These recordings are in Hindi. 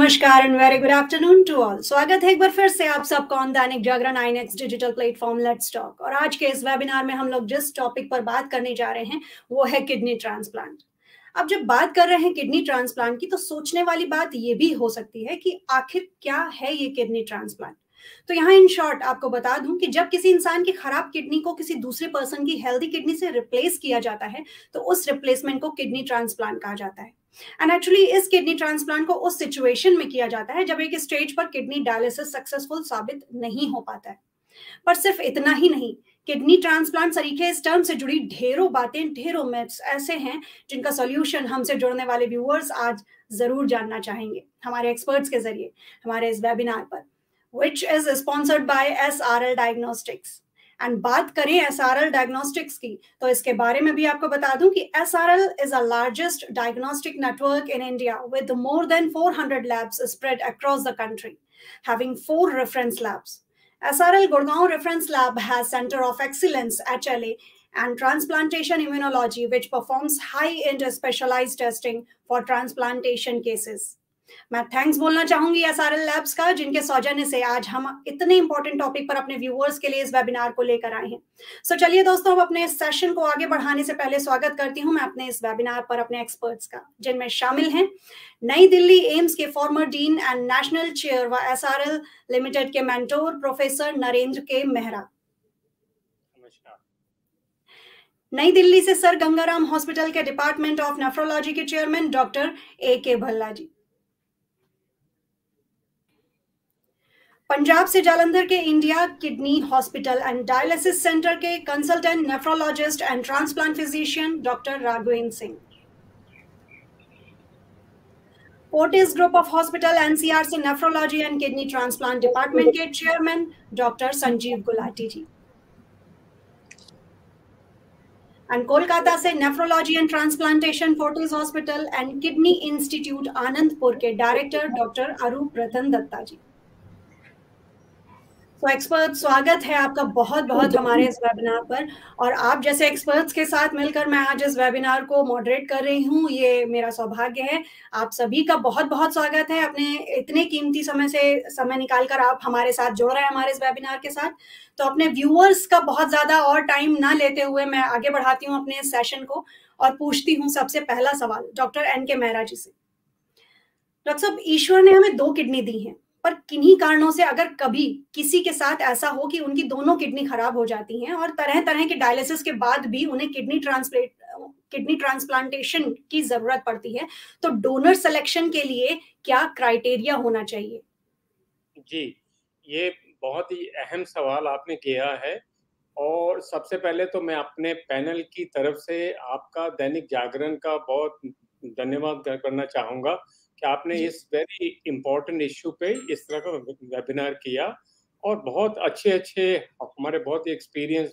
नमस्कार and very good afternoon to all. स्वागत है एक बार फिर से आप सबका on Dainik Jagran INX digital platform let's talk. और आज के इस वेबिनार में हम लोग जिस टॉपिक पर बात करने जा रहे हैं वो है किडनी ट्रांसप्लांट। अब जब बात कर रहे हैं किडनी ट्रांसप्लांट की तो सोचने वाली बात ये भी हो सकती है कि आखिर क्या है ये किडनी ट्रांसप्लांट। तो यहाँ इन शॉर्ट आपको बता दूं कि जब किसी इंसान की खराब किडनी को किसी दूसरे पर्सन की हेल्दी किडनी से रिप्लेस किया जाता है तो उस रिप्लेसमेंट को किडनी ट्रांसप्लांट कहा जाता है। एंड एक्चुअली इस किडनी ट्रांसप्लांट को उस सिचुएशन में किया जाता है जब एक स्टेज पर किडनी डायलिसिस सक्सेसफुल साबित नहीं हो पाता है। पर सिर्फ इतना ही नहीं, किडनी ट्रांसप्लांट तरीके इस टर्म से जुड़ी ढेरों बातें, ढेरों मिथ्स ऐसे हैं जिनका सॉल्यूशन हमसे जुड़ने वाले व्यूअर्स आज जरूर जानना चाहेंगे हमारे एक्सपर्ट्स के जरिए हमारे इस वेबिनार पर, which is sponsored by SRL Diagnostics। And बात करें SRL डायग्नोस्टिक्स की तो इसके बारे में भी आपको बता दूं कि SRL is a largest diagnostic network in India with more than 400 labs spread across the country, having 4 reference labs. SRL Gurgaon Reference Lab has Center of Excellence HLA and Transplantation Immunology, which performs high-end specialized testing for transplantation cases. मैं थैंक्स बोलना चाहूंगी SRL लैब्स का, जिनके सौजन्य से आज हम इतने इंपॉर्टेंट टॉपिक पर अपने व्यूअर्स के लिए इस वेबिनार को लेकर आए हैं। सो चलिए दोस्तों, अब अपने इस सेशन को आगे बढ़ाने से पहले स्वागत करती हूं मैं अपने इस वेबिनार पर अपने एक्सपर्ट्स का, जिनमें शामिल हैं नई दिल्ली एम्स के former dean and national chair व SRL लिमिटेड के mentor professor Narendra K Mehra. New Delhi से सर गंगाराम हॉस्पिटल के डिपार्टमेंट ऑफ नेफ्रोलॉजी के chairman doctor AK Bhalla ji. Punjab से जालंधर के India kidney hospital and dialysis centre के consultant nephrologist and transplant physician doctor Raghavendra Singh. Fortis group of hospital NCR से nephrology and kidney transplant department के chairman doctor Sanjeev Gulati ji. And Kolkata से nephrology and transplantation Fortis hospital and kidney institute Anandpur के डायरेक्टर डॉक्टर अरूप रतन दत्ता जी। तो एक्सपर्ट, स्वागत है आपका बहुत बहुत हमारे इस वेबिनार पर। और आप जैसे एक्सपर्ट्स के साथ मिलकर मैं आज इस वेबिनार को मॉडरेट कर रही हूँ, ये मेरा सौभाग्य है। आप सभी का बहुत बहुत स्वागत है। अपने इतने कीमती समय से समय निकालकर आप हमारे साथ जुड़ रहे हैं हमारे इस वेबिनार के साथ। तो अपने व्यूअर्स का बहुत ज्यादा और टाइम ना लेते हुए मैं आगे बढ़ाती हूँ अपने इस सेशन को और पूछती हूँ सबसे पहला सवाल डॉक्टर NK मेहरा जी से। डॉक्टर साहब, ईश्वर ने हमें 2 किडनी दी हैं, पर किन्हीं कारणों से अगर कभी किसी के साथ ऐसा हो कि उनकी दोनों किडनी खराब हो जाती हैं और तरह तरह के डायलिसिस के बाद भी उन्हें किडनी ट्रांसप्लांटेशन की जरूरत पड़ती है, तो डोनर सिलेक्शन के लिए क्या क्राइटेरिया होना चाहिए? जी, ये बहुत ही अहम सवाल आपने किया है। और सबसे पहले तो मैं अपने पैनल की तरफ से आपका दैनिक जागरण का बहुत धन्यवाद करना चाहूँगा कि आपने इस वेरी इम्पोर्टेंट इश्यू पे इस तरह का वेबिनार किया और बहुत अच्छे हमारे बहुत ही एक्सपीरियंस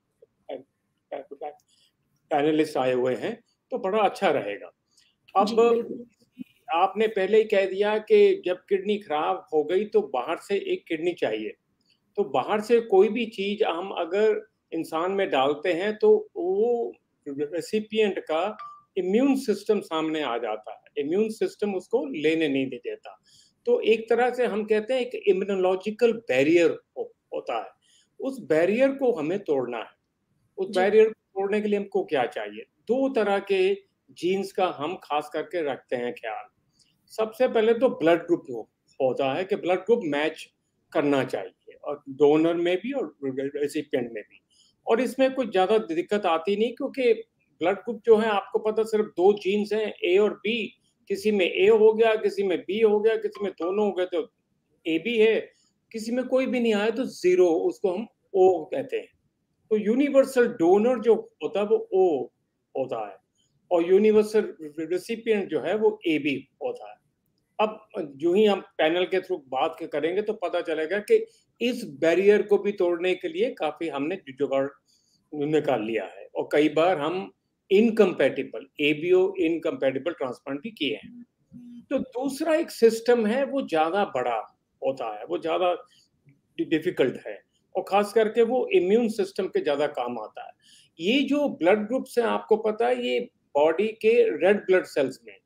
पैनलिस्ट आए हुए हैं, तो बड़ा अच्छा रहेगा। अब आपने पहले ही कह दिया कि जब किडनी खराब हो गई तो बाहर से एक किडनी चाहिए। तो बाहर से कोई भी चीज हम अगर इंसान में डालते हैं तो वो रेसिपिएंट का इम्यून सिस्टम सामने आ जाता है, इम्यून सिस्टम उसको लेने नहीं देता। तो एक तरह से हम कहते हैं एक इम्यूनोलॉजिकल बैरियर होता है, उस बैरियर को हमें तोड़ना है। उस बैरियर को तोड़ने के लिए हमको क्या चाहिए? 2 तरह के जीन्स का हम खास करके रखते हैं ख्याल। सबसे पहले तो ब्लड ग्रुप होता है कि ब्लड ग्रुप मैच करना चाहिए, और डोनर में भी और रेसिपिएंट में भी। और इसमें कुछ ज़्यादा दिक्कत आती नहीं, क्योंकि ब्लड ग्रुप जो है आपको पता सिर्फ 2 जीन्स हैं, A और B। किसी में A हो गया, किसी में B हो गया, किसी में दोनों हो गए तो AB है, किसी में कोई भी नहीं आया तो 0, उसको हम O कहते हैं। तो यूनिवर्सल डोनर जो होता है वो O होता है, और यूनिवर्सल रेसिपिएंट जो है वो AB होता है। अब जो ही हम पैनल के थ्रू बात करेंगे तो पता चलेगा कि इस बैरियर को भी तोड़ने के लिए काफी हमने जुगाड़ निकाल लिया है, और कई बार हम इनकम्पैटिबल ABO इनकम्पैटिबल ट्रांसप्लांट भी किए हैं। तो दूसरा एक सिस्टम है, वो ज्यादा बड़ा होता है, वो ज्यादा डिफिकल्ट है, और खास करके वो इम्यून सिस्टम के ज्यादा काम आता है। ये जो ब्लड ग्रुप्स हैं, आपको पता है, ये बॉडी के रेड ब्लड सेल्स में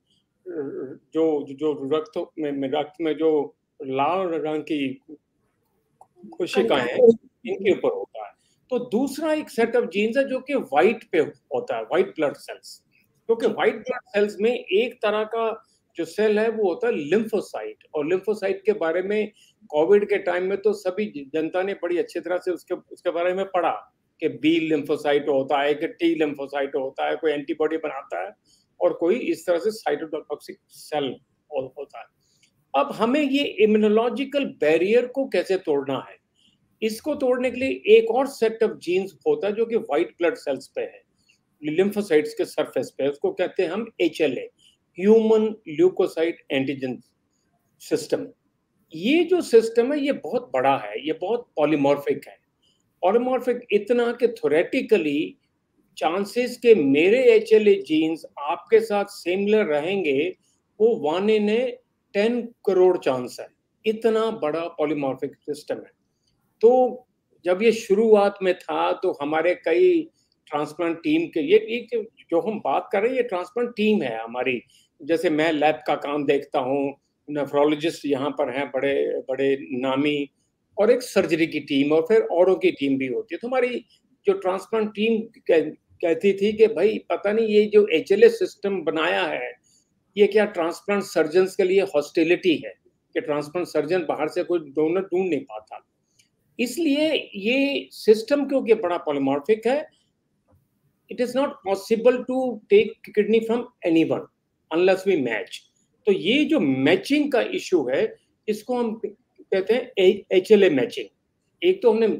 जो जो रक्त में जो लाल रंग की कोशिकाएं हैं, इनके ऊपर होता है। तो दूसरा एक सेट ऑफ जीन्स है जो कि व्हाइट पे होता है, व्हाइट ब्लड सेल्स। क्योंकि व्हाइट ब्लड सेल्स में एक तरह का जो सेल है वो होता है लिम्फोसाइट, और लिम्फोसाइट के बारे में कोविड के टाइम में तो सभी जनता ने बड़ी अच्छी तरह से उसके बारे में पढ़ा कि बी लिम्फोसाइट होता है, कि टी लिम्फोसाइट होता है, कोई एंटीबॉडी बनाता है, और कोई इस तरह से साइटोटॉक्सिक सेल होता है। अब हमें ये इम्यूनोलॉजिकल बैरियर को कैसे तोड़ना है, इसको तोड़ने के लिए एक और सेट ऑफ जीन्स होता है जो कि व्हाइट ब्लड सेल्स पे है, लिम्फोसाइट्स के सरफेस पे, उसको कहते हैं हम HLA, human leukocyte antigen system. ये जो सिस्टम है ये बहुत बड़ा है, ये बहुत पॉलीमॉर्फिक है। पॉलीमॉर्फिक इतना कि थ्योरेटिकली चांसेस के मेरे HLA जीन्स आपके साथ सिमिलर रहेंगे वो 1 in 10 करोड़ चांस है। इतना बड़ा पॉलीमॉर्फिक सिस्टम है। तो जब ये शुरुआत में था तो हमारे कई ट्रांसप्लांट टीम के, ये जो हम बात कर रहे हैं ये ट्रांसप्लांट टीम है हमारी। जैसे मैं लैब का काम देखता हूँ, नेफ्रोलॉजिस्ट यहाँ पर हैं बड़े बड़े नामी, और एक सर्जरी की टीम और फिर औरों की टीम भी होती है। तो हमारी जो ट्रांसप्लांट टीम कहती थी कि भाई पता नहीं ये जो HLA सिस्टम बनाया है ये क्या ट्रांसप्लांट सर्जन्स के लिए हॉस्टिलिटी है कि ट्रांसप्लांट सर्जन बाहर से कोई डोनर ढूंढ नहीं पाता। इसलिए ये सिस्टम क्योंकि बड़ा पॉलीमॉर्फिक है, it is not possible to take kidney from anyone unless we match. तो ये जो मैचिंग का इशू है इसको हम कहते हैं HLA मैचिंग। एक तो हमने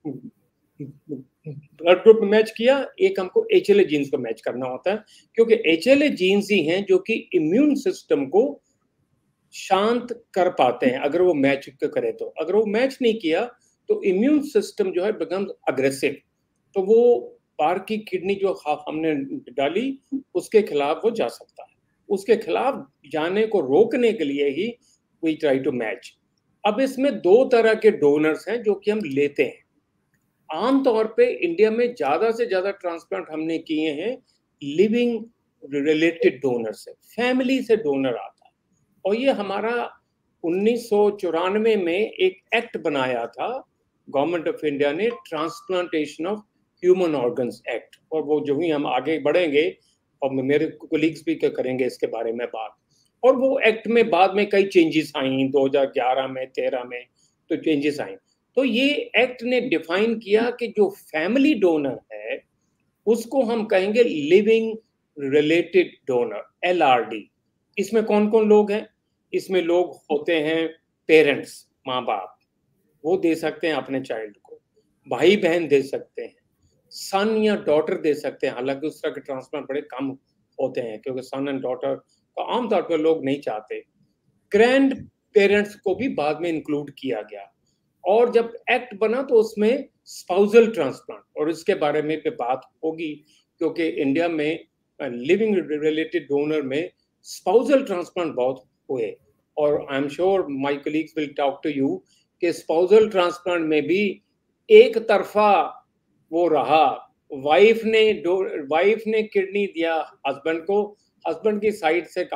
ब्लड ग्रुप मैच किया, एक हमको HLA जीन्स को मैच करना होता है, क्योंकि HLA जीन्स ही हैं जो कि इम्यून सिस्टम को शांत कर पाते हैं अगर वो मैच करे। तो अगर वो मैच नहीं किया तो इम्यून सिस्टम जो है बिकम्स अग्रेसिव, तो वो बाहर की किडनी जो हमने डाली उसके खिलाफ वो जा सकता है। उसके खिलाफ जाने को रोकने के लिए ही वी ट्राई टू मैच। अब इसमें 2 तरह के डोनर्स हैं जो कि हम लेते हैं। आमतौर पे इंडिया में ज्यादा से ज्यादा ट्रांसप्लांट हमने किए हैं लिविंग रिलेटेड डोनर से, फैमिली से डोनर आता है। और ये हमारा 1994 में एक एक्ट बनाया था गवर्नमेंट ऑफ इंडिया ने, transplantation of human organs act. और वो जो ही हम आगे बढ़ेंगे और मेरे कोलीग्स भी करेंगे इसके बारे में बात। और वो एक्ट में बाद में कई चेंजेस आई, 2011 में 13 में तो चेंजेस आई। तो ये एक्ट ने डिफाइन किया कि जो फैमिली डोनर है उसको हम कहेंगे लिविंग रिलेटेड डोनर, LRD। इसमें कौन कौन लोग हैं? इसमें लोग होते हैं पेरेंट्स, माँ बाप, वो दे सकते हैं अपने चाइल्ड को, भाई बहन दे सकते हैं, सन या डॉटर दे सकते हैं। हालांकि उस तरह के ट्रांसप्लांट बड़े कम होते हैं क्योंकि सन एंड डॉटर तो आमतौर पर लोग नहीं चाहते। ग्रैंड पेरेंट्स को भी बाद में इंक्लूड किया गया। और जब एक्ट बना तो उसमें स्पाउजल ट्रांसप्लांट, और इसके बारे में पे बात होगी क्योंकि इंडिया में लिविंग रिलेटेड डोनर में स्पाउजल ट्रांसप्लांट बहुत हुए। और I am sure my colleagues will talk to you कि स्पाउजल ट्रांसप्लांट में भी एक तरफा वो रहा, वाइफ ने किडनी दिया हस्बैंड को, हस्बैंड की साइड से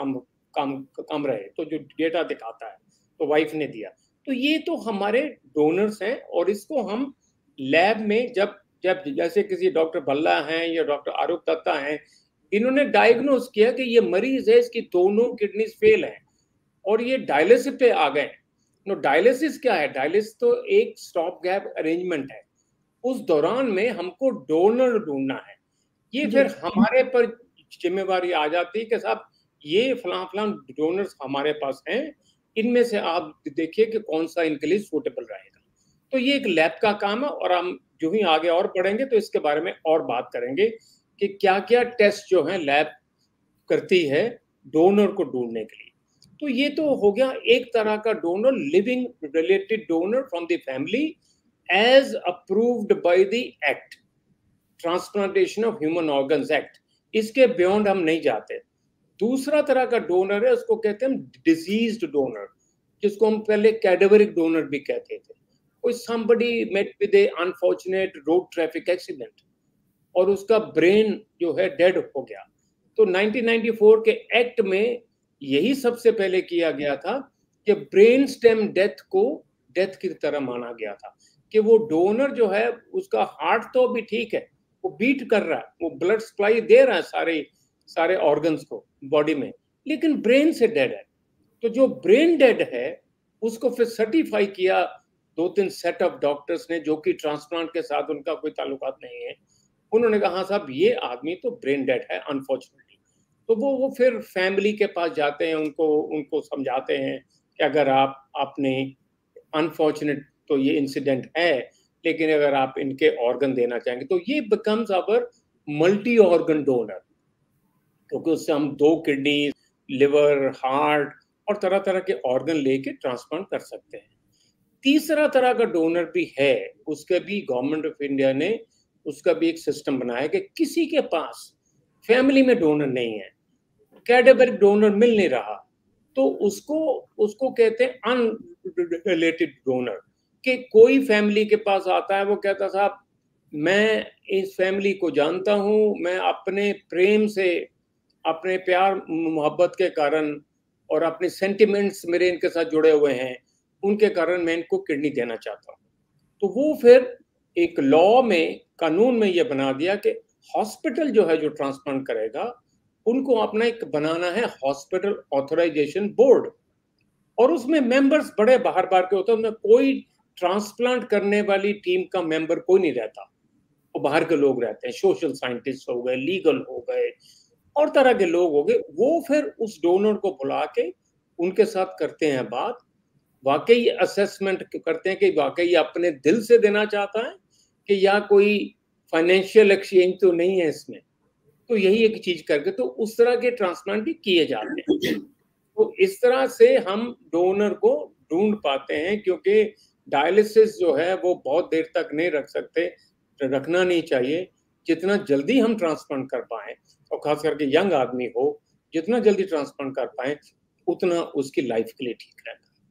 कम रहे, तो जो डेटा दिखाता है तो वाइफ ने दिया। तो ये तो हमारे डोनर्स हैं। और इसको हम लैब में जब जब जैसे किसी डॉक्टर भल्ला हैं या डॉक्टर आरूप दत्ता हैं, इन्होंने डायग्नोज किया कि ये मरीज है, इसकी दोनों किडनीज फेल हैं और ये डायलिसिस पे आ गए। नो, डायलिसिस क्या है? डायलिसिस तो एक स्टॉप गैप अरेंजमेंट है। उस दौरान में हमको डोनर ढूंढना है। ये फिर हमारे पर जिम्मेवारी आ जाती है कि साहब ये फलां डोनर्स हमारे पास हैं, इनमें से आप देखिए कि कौन सा इनके लिए सूटेबल रहेगा। तो ये एक लैब का काम है। और हम जो ही आगे और बढ़ेंगे तो इसके बारे में और बात करेंगे कि क्या क्या टेस्ट जो है लैब करती है डोनर को ढूंढने के लिए। तो ये तो हो गया एक तरह का donor, living related donor from the family as approved by the act, transplantation of human organs act. इसके बियॉन्ड हम नहीं जाते। दूसरा तरह का डोनर है, उसको कहते हैं डिजीज्ड डोनर, जिसको हम पहले कैडेवरिक डोनर भी कहते थे। कोई somebody met with a unfortunate road traffic accident और उसका ब्रेन जो है डेड हो गया, तो 1994 के एक्ट में यही सबसे पहले किया गया था कि ब्रेन स्टेम डेथ को डेथ की तरह माना गया था कि वो डोनर जो है उसका हार्ट तो भी ठीक है, वो बीट कर रहा है, वो ब्लड सप्लाई दे रहा है सारे सारे ऑर्गन्स को बॉडी में, लेकिन ब्रेन से डेड है। तो जो ब्रेन डेड है उसको फिर सर्टिफाई किया 2-3 सेट ऑफ डॉक्टर्स ने, जो कि ट्रांसप्लांट के साथ उनका कोई ताल्लुकात नहीं है। उन्होंने कहा, हाँ साहब ये आदमी तो ब्रेन डेड है अनफॉर्चुनेटली। तो वो फिर फैमिली के पास जाते हैं, उनको उनको समझाते हैं कि अगर आप अपने अनफॉर्चुनेट तो ये इंसिडेंट है, लेकिन अगर आप इनके ऑर्गन देना चाहेंगे तो ये becomes our multi organ donor, क्योंकि उससे हम 2 किडनी, लिवर, हार्ट और तरह तरह के ऑर्गन लेके ट्रांसप्लांट कर सकते हैं। तीसरा तरह का डोनर भी है, उसके भी गवर्नमेंट ऑफ इंडिया ने उसका भी एक सिस्टम बनाया कि किसी के पास फैमिली में डोनर नहीं है, कैडेवरिक डोनर मिल नहीं रहा, तो उसको उसको कहते हैं अनरिलेटेड डोनर। कि कोई फैमिली के पास आता है, वो कहता साहब मैं इस फैमिली को जानता हूँ, मैं अपने प्रेम से, अपने प्यार मोहब्बत के कारण और अपने सेंटिमेंट्स मेरे इनके साथ जुड़े हुए हैं, उनके कारण मैं इनको किडनी देना चाहता हूँ। तो वो फिर एक लॉ में, कानून में ये बना दिया कि हॉस्पिटल जो है जो ट्रांसप्लांट करेगा, उनको अपना एक बनाना है हॉस्पिटल ऑथराइजेशन बोर्ड, और उसमें मेंबर्स बड़े बाहर बाहर के होते हैं। उसमें कोई ट्रांसप्लांट करने वाली टीम का मेंबर कोई नहीं रहता, वो बाहर के लोग रहते हैं, सोशल साइंटिस्ट हो गए, लीगल हो गए और तरह के लोग हो गए। वो फिर उस डोनर को बुला के उनके साथ करते हैं बात, वाकई असेसमेंट करते हैं कि वाकई अपने दिल से देना चाहता है कि या कोई फाइनेंशियल एक्सचेंज तो नहीं है इसमें। तो यही एक चीज करके तो उस तरह के ट्रांसप्लांट भी किए जाते हैं। तो इस तरह से हम डोनर को ढूंढ पाते हैं, क्योंकि डायलिसिस जो है वो बहुत देर तक नहीं रख सकते, रखना नहीं चाहिए। जितना जल्दी हम ट्रांसप्लांट कर पाए, और खास करके यंग आदमी हो, जितना जल्दी ट्रांसप्लांट कर पाए उतना उसकी लाइफ के लिए ठीक रहता है।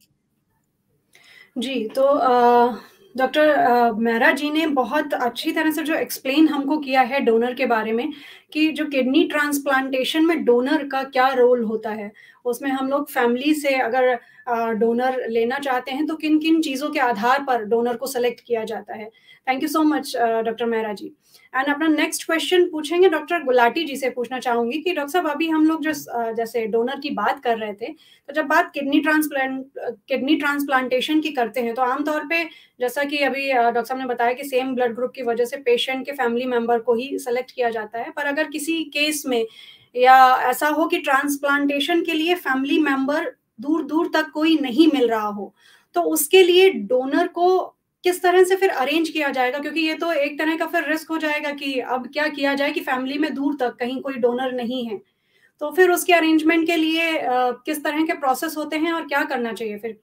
जी, तो डॉक्टर मेहरा जी ने बहुत अच्छी तरह से जो एक्सप्लेन हमको किया है डोनर के बारे में, कि जो किडनी ट्रांसप्लांटेशन में डोनर का क्या रोल होता है। उसमें हम लोग फैमिली से अगर डोनर लेना चाहते हैं, तो किन-किन चीज़ों के आधार पर डोनर को सेलेक्ट किया जाता है। Thank you so much doctor Mehra ji. And अपना नेक्स्ट क्वेश्चन पूछेंगे डॉक्टर गुलाटी जी से पूछना चाहूँगी कि डॉक्टर साहब अभी हम लोग जैसे डोनर की बात कर रहे थे, तो जब बात किडनी ट्रांसप्लांटेशन की करते हैं, तो आमतौर पे जैसा कि अभी डॉक्टर साहब ने बताया कि सेम ब्लड ग्रुप की वजह से पेशेंट के फैमिली मेंबर को ही सेलेक्ट किया जाता है। पर अगर किसी केस में या ऐसा हो कि ट्रांसप्लांटेशन के लिए फैमिली मेंबर दूर-दूर तक कोई नहीं मिल रहा हो, तो उसके लिए डोनर को किस तरह से फिर अरेंज किया जाएगा? क्योंकि ये तो एक तरह का फिर रिस्क हो जाएगा कि अब क्या किया जाए कि फैमिली में दूर तक कहीं कोई डोनर नहीं है। तो फिर उसके अरेंजमेंट के लिए किस तरह के प्रोसेस होते हैं और क्या करना चाहिए फिर?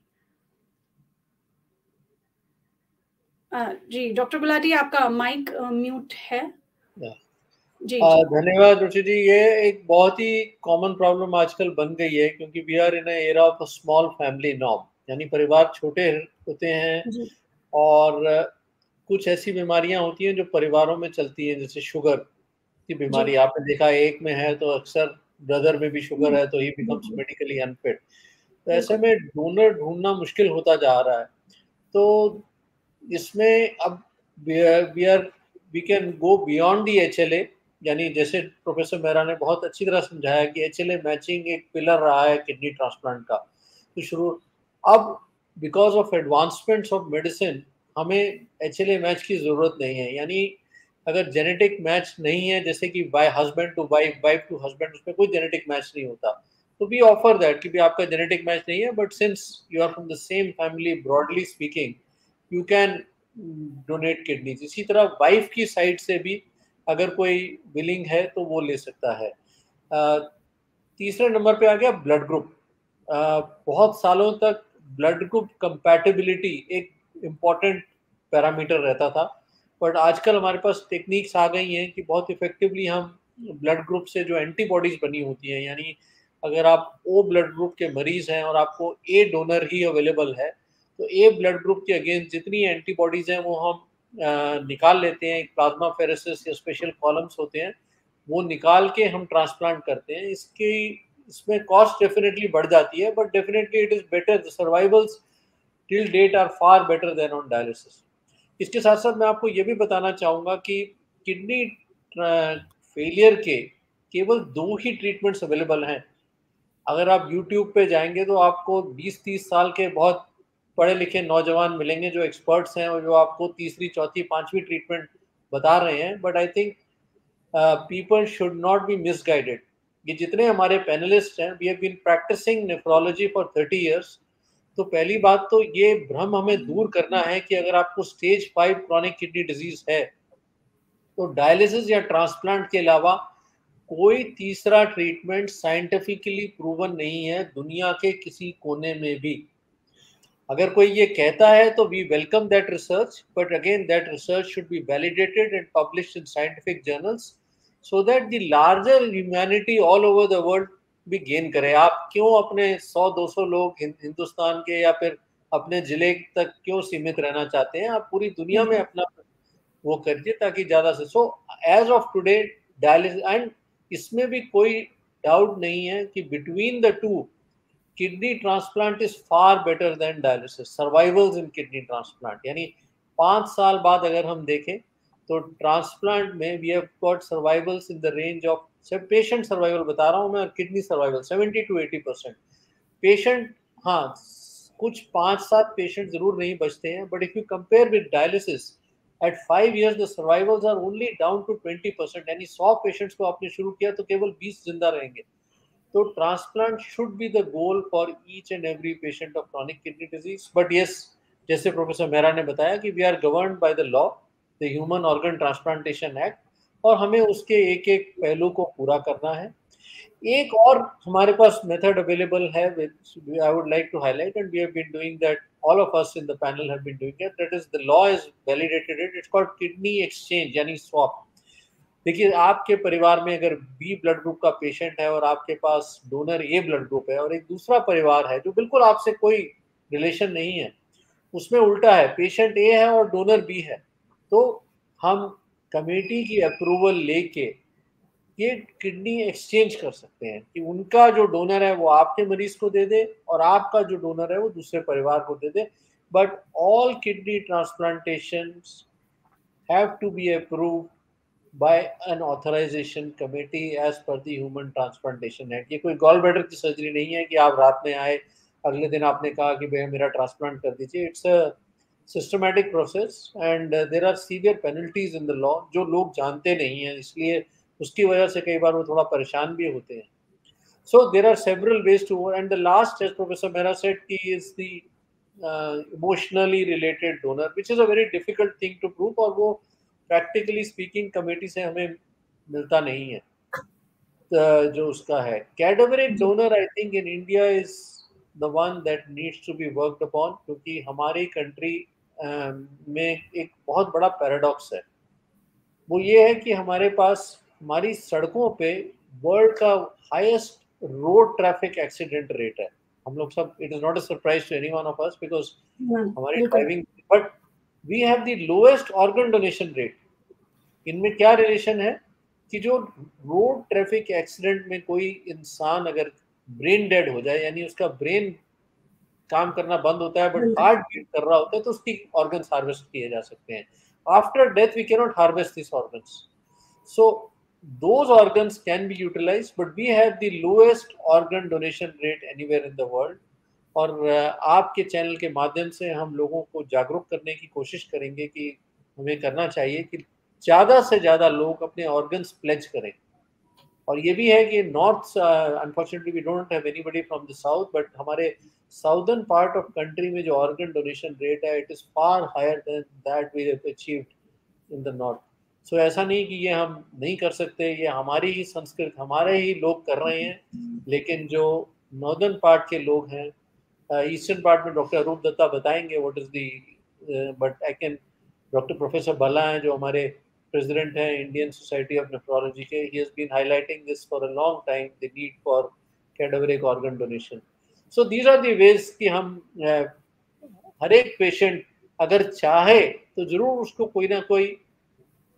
जी, डॉक्टर गुलाटी आपका माइक म्यूट है। जी, जी। धन्यवाद रुचि जी। ये एक बहुत ही कॉमन प्रॉब्लम आजकल बन गई है, क्योंकि we are in era of a small family norm, यानी परिवार छोटे होते हैं जी। और कुछ ऐसी बीमारियां होती हैं जो परिवारों में चलती हैं, जैसे शुगर की बीमारी। जी। आपने देखा एक में है तो अक्सर ब्रदर में भी शुगर है, तो ही बिकम्स बिल्कुल, मेडिकली अनफिट। तो ऐसे बिल्कुल। में डोनर ढूंढना मुश्किल होता जा रहा है। तो इसमें अब we can go beyond the HLA, यानी जैसे प्रोफेसर मेहरा ने बहुत अच्छी तरह समझाया कि एचएलए मैचिंग एक पिलर रहा है किडनी ट्रांसप्लांट का। तो शुरू अब because of advancements of medicine हमें एचएलए मैच की ज़रूरत नहीं है। यानी अगर जेनेटिक मैच नहीं है, जैसे कि by husband to wife, wife to husband, उसमें कोई जेनेटिक मैच नहीं होता, तो वी ऑफर दैट कि भी आपका जेनेटिक मैच नहीं है, but since you are from the same family broadly speaking, you can donate kidneys. इसी तरह वाइफ की साइड से भी अगर कोई विलिंग है तो वो ले सकता है। तीसरे नंबर पे आ गया ब्लड ग्रुप। बहुत सालों तक ब्लड ग्रुप कंपैटिबिलिटी एक इम्पॉर्टेंट पैरामीटर रहता था, बट आजकल हमारे पास टेक्निक्स आ गई हैं कि बहुत इफेक्टिवली हम ब्लड ग्रुप से जो एंटीबॉडीज बनी होती हैं, यानी अगर आप ओ ब्लड ग्रुप के मरीज हैं और आपको ए डोनर ही अवेलेबल है, तो ए ब्लड ग्रुप के अगेंस्ट जितनी एंटीबॉडीज हैं वो हम निकाल लेते हैं। एक प्लाज्मा फेरेसिस या स्पेशल कॉलम्स होते हैं, वो निकाल के हम ट्रांसप्लांट करते हैं। इसकी इसमें कॉस्ट डेफिनेटली बढ़ जाती है, but definitely it is better, the survivals till date are far better than on dialysis. इसके साथ साथ मैं आपको ये भी बताना चाहूँगा कि किडनी फेलियर के केवल 2 ही ट्रीटमेंट्स अवेलेबल हैं। अगर आप यूट्यूब पे जाएंगे तो आपको 20-30 साल के बहुत पढ़े लिखे नौजवान मिलेंगे जो एक्सपर्ट्स हैं और जो आपको तीसरी, चौथी, 5वीं ट्रीटमेंट बता रहे हैं। But I think people should not be misguided. ये जितने हमारे पैनलिस्ट हैं, we have been practising nephrology for 30 years. तो पहली बात तो ये भ्रम हमें दूर करना है कि अगर आपको स्टेज 5 क्रॉनिक किडनी डिजीज है तो डायलिसिस या ट्रांसप्लांट के अलावा कोई तीसरा ट्रीटमेंट साइंटिफिकली प्रूवन नहीं है दुनिया के किसी कोने में भी। अगर कोई ये कहता है तो we welcome that research, but again that research should be validated and published in scientific journals so that the larger humanity all over the world भी गेन करे। आप क्यों अपने 100-200 लोग हिंदुस्तान के या फिर अपने जिले तक क्यों सीमित रहना चाहते हैं? आप पूरी दुनिया में अपना वो करिए ताकि ज्यादा से। So as of today dialysis, and इसमें भी कोई डाउट नहीं है कि between the two kidney transplant is far better than dialysis. Survivals in kidney transplant, यानी 5 साल बाद अगर हम देखें तो ट्रांसप्लांट में we have got survivals in the range of, patient survival बता रहा हूँ मैं, और किडनी सर्वाइवल 70-80%। पेशेंट, हाँ कुछ 5-7 पेशेंट जरूर नहीं बचते हैं, but if you compare with dialysis at 5 years the survivals are only down to 20%। यानी 100 पेशेंट्स को आपने शुरू किया तो केवल 20 जिंदा रहेंगे। तो transplant should be the goal for each and every patient of chronic kidney disease. But yes, जैसे प्रोफेसर मेहरा ने बताया कि we are governed by the law, the human organ transplantation act, और हमें उसके एक एक पहलू को पूरा करना है। एक और हमारे पास मेथड अवेलेबल है which I would like to highlight, and we have been doing that, all of us in the panel have been doing it, that is the law is validated it, it's called kidney exchange यानी swap। देखिए, आपके परिवार में अगर बी ब्लड ग्रुप का पेशेंट है और आपके पास डोनर ए ब्लड ग्रुप है, और एक दूसरा परिवार है जो बिल्कुल आपसे कोई रिलेशन नहीं है, उसमें उल्टा है, पेशेंट ए है और डोनर बी है, तो हम कमेटी की अप्रूवल लेके ये किडनी एक्सचेंज कर सकते हैं कि उनका जो डोनर है वो आपके मरीज को दे दे और आपका जो डोनर है वो दूसरे परिवार को दे दे। But all kidney transplantations have to be approved by an authorization committee as per the human transplantation act. ये कोई गॉल ब्लैडर की सर्जरी नहीं है कि आप रात में आए, अगले दिन आपने कहा कि भैया मेरा ट्रांसप्लांट कर दीजिए। It's a systematic process and there are severe penalties in the law जो लोग जानते नहीं हैं, इसलिए उसकी वजह से कई बार वो थोड़ा परेशान भी होते हैं। So there are several ways to, and the last, as Professor Mehra said, is the emotionally related donor, which is a very difficult thing to prove, और वो practically speaking कमेटी से हमें मिलता नहीं है जो उसका है। Cadaveric donor I think in India is the one that needs to be worked upon, क्योंकि हमारी कंट्री में एक बहुत बड़ा पैराडॉक्स है। वो ये है कि हमारे पास हमारी सड़कों पे वर्ल्ड का highest road traffic accident rate है। हम लोग सब, it is not a surprise to anyone of us because हमारी driving, but we have the lowest organ donation rate. इनमें क्या रिलेशन है कि जो रोड ट्रैफिक एक्सीडेंट में कोई इंसान अगर ब्रेन डेड हो जाए, यानी उसका ब्रेन काम करना बंद होता है बट हार्ट बीट कर रहा होता है, तो उसकी ऑर्गन्स हार्वेस्ट किए जा सकते हैं। After death we can not harvest this organs, so those organs can be utilized, but we have the lowest organ donation rate anywhere in the world। और आपके चैनल के माध्यम से हम लोगों को जागरूक करने की कोशिश करेंगे कि हमें करना चाहिए कि ज़्यादा से ज़्यादा लोग अपने ऑर्गन्स प्लेज करें। और ये भी है कि north, unfortunately we don't have anybody from the south, but हमारे साउदर्न पार्ट ऑफ कंट्री में जो ऑर्गन डोनेशन रेट है, it is far higher than that we have achieved in the north. So ऐसा नहीं कि ये हम नहीं कर सकते, ये हमारी ही संस्कृति, हमारे ही लोग कर रहे हैं, लेकिन जो नॉर्दर्न पार्ट के लोग हैं, ईस्टर्न पार्ट में डॉक्टर अरूप दत्ता बताएंगे what is the, but I can, doctor professor Bhalla हैं जो हमारे प्रेसिडेंट हैं इंडियन सोसाइटी ऑफ नेफ्रोलॉजी के, he has been highlighting this for a long time, the need for cadaveric organ donation. So these are the ways कि हम हर एक पेशेंट अगर चाहे तो जरूर उसको कोई ना कोई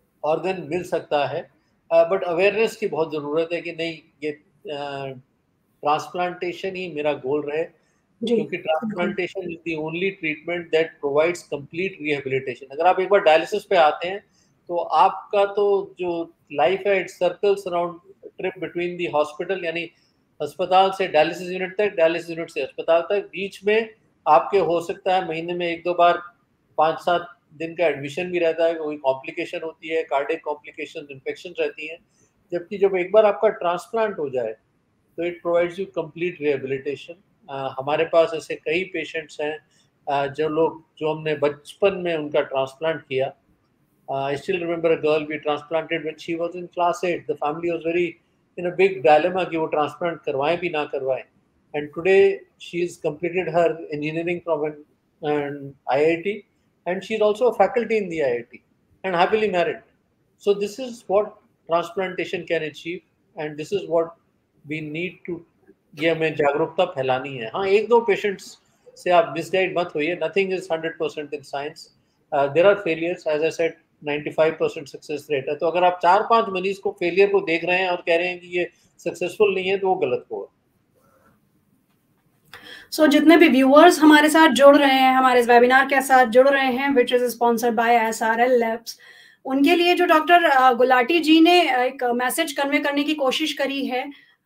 ऑर्गन मिल सकता है, बट अवेयरनेस की बहुत ज़रूरत है कि नहीं, ये ट्रांसप्लांटेशन ही मेरा गोल रहे, क्योंकि transplantation is the only treatment that provides complete rehabilitation. अगर आप एक बार डायलिसिस पे आते हैं तो आपका तो जो लाइफ है it circles around trip between the hospital, यानी अस्पताल से डायलिसिस यूनिट तक, डायलिसिस यूनिट से अस्पताल तक। बीच में आपके हो सकता है महीने में 1-2 बार 5-7 दिन का एडमिशन भी रहता है, कोई कॉम्प्लिकेशन होती है, कार्डियक कॉम्प्लिकेशन, इन्फेक्शन रहती हैं। जबकि जब एक बार आपका ट्रांसप्लांट हो जाए तो it provides you complete rehabilitation. हमारे पास ऐसे कई पेशेंट्स हैं जो हमने बचपन में उनका ट्रांसप्लांट किया। I still remember a girl we transplanted when she was in class 8. The family was very in a big dilemma कि वो transplant करवाएं भी ना करवाएं. And today she's completed her engineering from an IIT, and she's also a faculty in the IIT and happily married. So this is what transplantation can achieve, and this is what we need to, ये हमें जागरूकता फैलानी है। हाँ, 1-2 पेशेंट्स से आप मिसगाइड मत होइए। Nothing is 100% in science. There are failures, as I said, 95% success rate है। तो अगर आप 4-5 मरीज को फेलियर को देख रहे हैं और कह रहे हैं कि ये सक्सेसफुल नहीं है, तो वो गलत होगा। सो जितने भी व्यूअर्स हमारे साथ जुड़ रहे हैं, हमारे इस वेबिनार के साथ जुड़ रहे हैं, which is sponsored by SRL labs, उनके लिए जो डॉक्टर गुलाटी जी ने एक मैसेज कन्वे करने की कोशिश करी है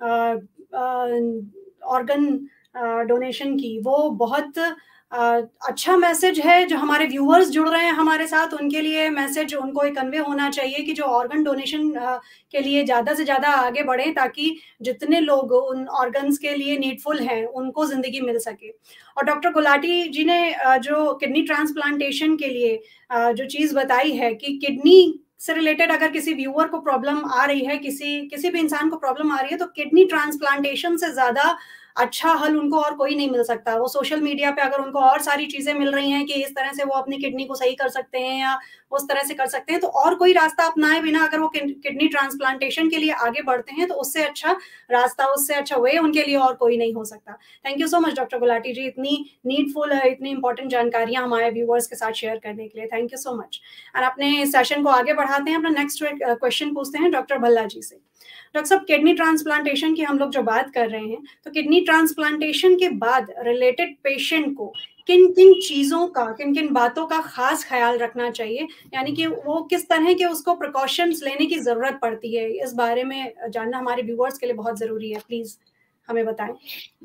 ऑर्गन डोनेशन की, वो बहुत अच्छा मैसेज है। जो हमारे व्यूअर्स जुड़ रहे हैं हमारे साथ, उनके लिए मैसेज उनको कन्वे होना चाहिए कि जो ऑर्गन डोनेशन के लिए ज़्यादा से ज़्यादा आगे बढ़ें, ताकि जितने लोग उन ऑर्गन्स के लिए नीडफुल हैं उनको ज़िंदगी मिल सके। और डॉक्टर गुलाटी जी ने जो किडनी ट्रांसप्लांटेशन के लिए जो चीज़ बताई है कि किडनी से रिलेटेड अगर किसी व्यूअर को प्रॉब्लम आ रही है, किसी भी इंसान को प्रॉब्लम आ रही है, तो किडनी ट्रांसप्लांटेशन से ज़्यादा अच्छा हल उनको और कोई नहीं मिल सकता। वो सोशल मीडिया पे अगर उनको और सारी चीजें मिल रही हैं कि इस तरह से वो अपनी किडनी को सही कर सकते हैं या उस तरह से कर सकते हैं, तो और कोई रास्ता अपनाए बिना अगर वो किडनी ट्रांसप्लांटेशन के लिए आगे बढ़ते हैं, तो उससे अच्छा रास्ता, उससे अच्छा वे उनके लिए और कोई नहीं हो सकता। Thank you so much doctor Gulati ji, इतनी नीडफुल है, इतनी इंपॉर्टेंट जानकारियां हमारे व्यूअर्स के साथ शेयर करने के लिए। Thank you so much. और अपने सेशन को आगे बढ़ाते हैं, अपना नेक्स्ट क्वेश्चन पूछते हैं डॉक्टर भल्ला जी से। डॉक्टर साहब, किडनी ट्रांसप्लांटेशन की हम लोग जो बात कर रहे हैं, तो किडनी ट्रांसप्लांटेशन के बाद रिलेटेड पेशेंट को किन किन चीज़ों का, किन किन बातों का खास ख्याल रखना चाहिए, यानी कि वो किस तरह के उसको प्रिकॉशंस लेने की ज़रूरत पड़ती है, इस बारे में जानना हमारे व्यूअर्स के लिए बहुत ज़रूरी है। प्लीज़ हमें बताएं।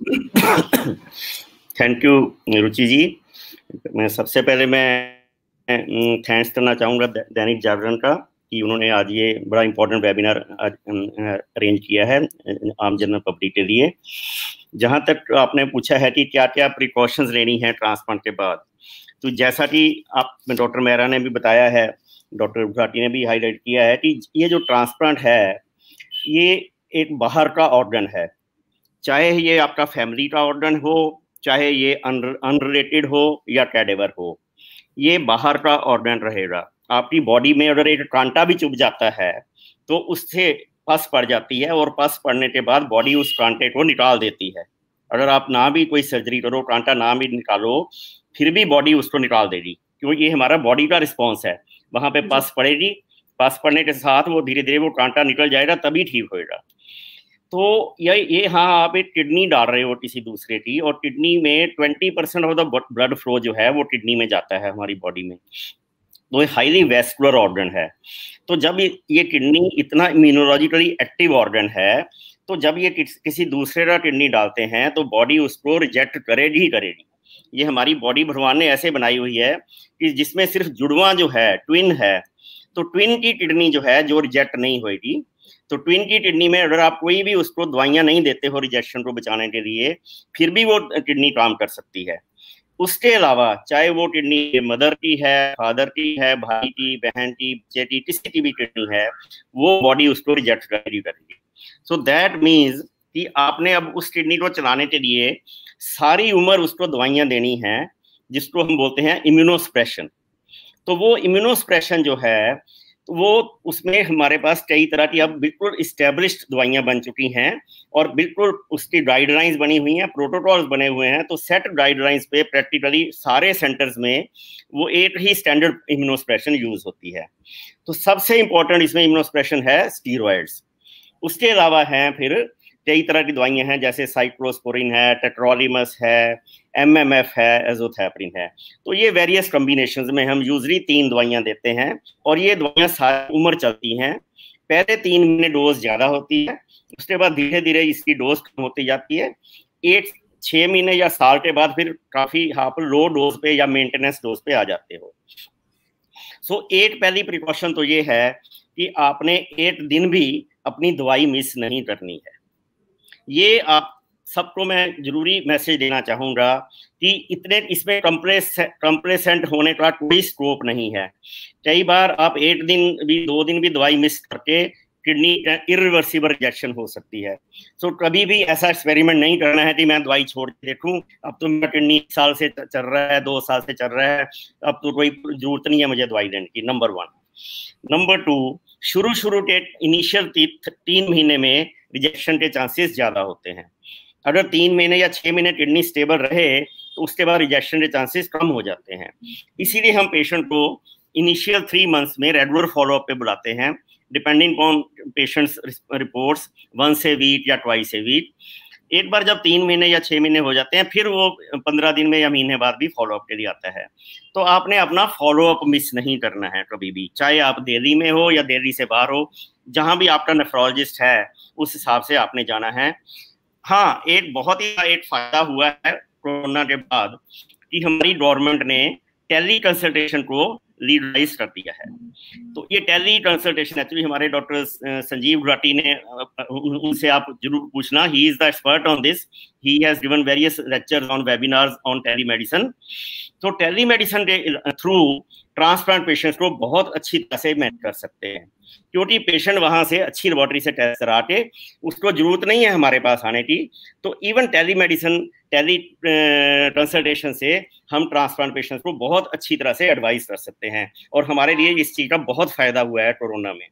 Thank you Ruchi ji. मैं सबसे पहले थैंक्स करना चाहूँगा दैनिक जागरण का कि उन्होंने आज ये बड़ा इम्पोर्टेंट वेबिनार अरेंज किया है आम जनरल पब्लिक के लिए। जहाँ तक आपने पूछा है कि क्या क्या प्रिकॉशंस लेनी है ट्रांसप्लांट के बाद, तो जैसा कि आप डॉक्टर मेहरा ने भी बताया है, डॉक्टर गुलाटी ने भी हाईलाइट किया है कि ये जो ट्रांसप्लांट है ये एक बाहर का ऑर्गन है। चाहे ये आपका फैमिली का ऑर्गन हो, चाहे ये अनरिलेटेड हो या कैडेवर हो, ये बाहर का ऑर्गन रहेगा। आपकी बॉडी में अगर एक कांटा भी चुभ जाता है तो उससे पस पड़ जाती है, और पस पड़ने के बाद बॉडी उस कांटे को निकाल देती है। अगर आप ना भी कोई सर्जरी करो, कांटा ना भी निकालो, फिर भी बॉडी उसको निकाल देगी, क्योंकि ये हमारा बॉडी का रिस्पॉन्स है। वहाँ पे पस पड़ेगी, पस पड़ने के साथ वो धीरे धीरे वो कांटा निकल जाएगा, तभी ठीक होएगा। तो ये हाँ, आप एक किडनी डाल रहे हो किसी दूसरे की, और किडनी में 20% ऑफ द ब्लड फ्लो जो है वो किडनी में जाता है हमारी बॉडी में। तो ये हाईली वेस्कुलर ऑर्गन है। तो जब ये किडनी इतना इम्यूनोलॉजिकली एक्टिव ऑर्गन है, तो जब ये किसी दूसरे का किडनी डालते हैं तो बॉडी उसको रिजेक्ट करेगी ही करेगी। ये हमारी बॉडी भगवान ने ऐसे बनाई हुई है कि जिसमें सिर्फ जुड़वा जो है, ट्विन है, तो ट्विन की किडनी जो है जो रिजेक्ट नहीं होगी। तो ट्विन की किडनी में अगर आप कोई भी उसको दवाइयाँ नहीं देते हो रिजेक्शन को बचाने के लिए, फिर भी वो किडनी काम कर सकती है। उसके अलावा चाहे वो किडनी मदर की है, फादर की है, भाई की, बहन की, बेटी, किसी की भी किडनी है, वो बॉडी उसको रिजेक्ट करेगी। सो दैट मीन्स कि आपने अब उस किडनी को चलाने के लिए सारी उम्र उसको दवाइयाँ देनी है, जिसको हम बोलते हैं इम्यूनोसप्रेशन। तो वो इम्यूनोसप्रेशन जो है, तो वो उसमें हमारे पास कई तरह की अब बिल्कुल इस्टेब्लिश्ड दवाइयाँ बन चुकी हैं, और बिल्कुल उसकी गाइडलाइंस बनी हुई हैं, प्रोटोकॉल्स बने हुए हैं। तो सेट गाइडलाइंस पे प्रैक्टिकली सारे सेंटर्स में वो एक ही स्टैंडर्ड इम्यूनोसप्रेशन यूज होती है। तो सबसे इम्पोर्टेंट इसमें इम्यूनोसप्रेशन है स्टीरॉयड्स। उसके अलावा हैं फिर कई तरह की दवाइयां हैं, जैसे साइक्लोस्पोरिन है, टेट्रोलिमस है, MMF है, एजोथैप्रिन है। तो ये वेरियस कॉम्बिनेशंस में हम यूजली 3 दवाइयां देते हैं, और ये दवाइयां सारी उम्र चलती हैं। पहले 3 महीने डोज ज्यादा होती है, उसके बाद धीरे धीरे इसकी डोज कम होती जाती है। 6 महीने या साल के बाद फिर काफी आप लो डोज पे या मेंटेनेंस डोज पे आ जाते हो। सो एक पहली प्रिकॉशन तो ये है कि आपने 1 दिन भी अपनी दवाई मिस नहीं करनी है। ये आप सबको मैं जरूरी मैसेज देना चाहूंगा कि इतने इसमें कंप्लेसेंट होने का कोई स्कोप नहीं है। कई बार आप 1 दिन भी 2 दिन भी दवाई मिस करके किडनी इरिवर्सिबल रिजेक्शन हो सकती है। सो कभी भी ऐसा एक्सपेरिमेंट नहीं करना है कि मैं दवाई छोड़ के देखूं, अब तो मेरा किडनी 1 साल से चल रहा है, 2 साल से चल रहा है, अब तो कोई जरूरत नहीं है मुझे दवाई देने की। नंबर 1। नंबर 2, शुरू के इनिशियल 3 महीने में रिजेक्शन के चांसेस ज्यादा होते हैं। अगर 3 महीने या 6 महीने किडनी स्टेबल रहे तो उसके बाद रिजेक्शन के चांसेस कम हो जाते हैं। इसीलिए हम पेशेंट को इनिशियल 3 मंथ्स में रेगुलर फॉलोअप पे बुलाते हैं, depending on patients reports, 1 week या 2 वीक। एक बार जब 3 महीने या 6 महीने हो जाते हैं, फिर वो 15 दिन में या महीने बाद भी फॉलोअप के लिए आता है। तो आपने अपना फॉलोअप मिस नहीं करना है कभी भी, चाहे आप दिल्ली में हो या दिल्ली से बाहर हो, जहां भी आपका नेफ्रोलॉजिस्ट है उस हिसाब से आपने जाना है। हाँ, एक बहुत ही एक फायदा हुआ है कोरोना के बाद कि हमारी गवर्नमेंट ने टेली कंसल्टेशन को लीगलाइज कर दिया है। तो ये टेली कंसल्टेशन एक्चुअली हमारे डॉक्टर संजीव गुलाटी ने, उनसे आप जरूर पूछना, he is the expert on this, he has given various lectures on webinars on telemedicine. तो टेलीमेडिसिन के थ्रू ट्रांसप्लांट पेशेंट्स को बहुत अच्छी तरह से मैनेज कर सकते हैं, क्योंकि पेशेंट वहां से अच्छी लेबोरेटरी से टेस्ट करा के उसको जरूरत नहीं है हमारे पास आने की। तो इवन टेलीमेडिसिन, टेली कंसल्टेशन से हम ट्रांसप्लांट पेशेंट्स को बहुत अच्छी तरह से एडवाइस कर सकते हैं, और हमारे लिए इस चीज का बहुत फायदा हुआ है कोरोना में।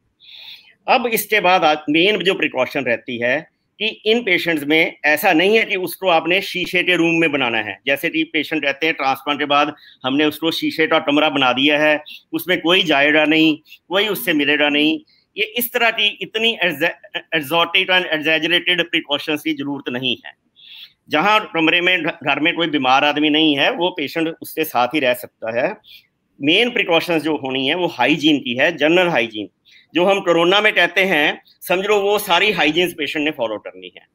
अब इसके बाद मेन जो प्रिकॉशन रहती है कि इन पेशेंट्स में ऐसा नहीं है कि उसको आपने शीशे के रूम में बनाना है। जैसे कि पेशेंट रहते हैं ट्रांसप्लांट के बाद, हमने उसको शीशे का कमरा बना दिया है, उसमें कोई जाएगा नहीं, कोई उससे मिलेगा नहीं। ये इस तरह की इतनी एक्सॉटिक एंड एग्जैजरेटेड प्रिकॉशंस की जरूरत नहीं है। जहां कमरे में घर में कोई बीमार आदमी नहीं है, वो पेशेंट उसके साथ ही रह सकता है। मेन प्रिकॉशंस जो होनी है वो हाइजीन की है, जनरल हाइजीन जो हम कोरोना में कहते हैं, समझ लो वो सारी हाइजीन पेशेंट ने फॉलो करनी है।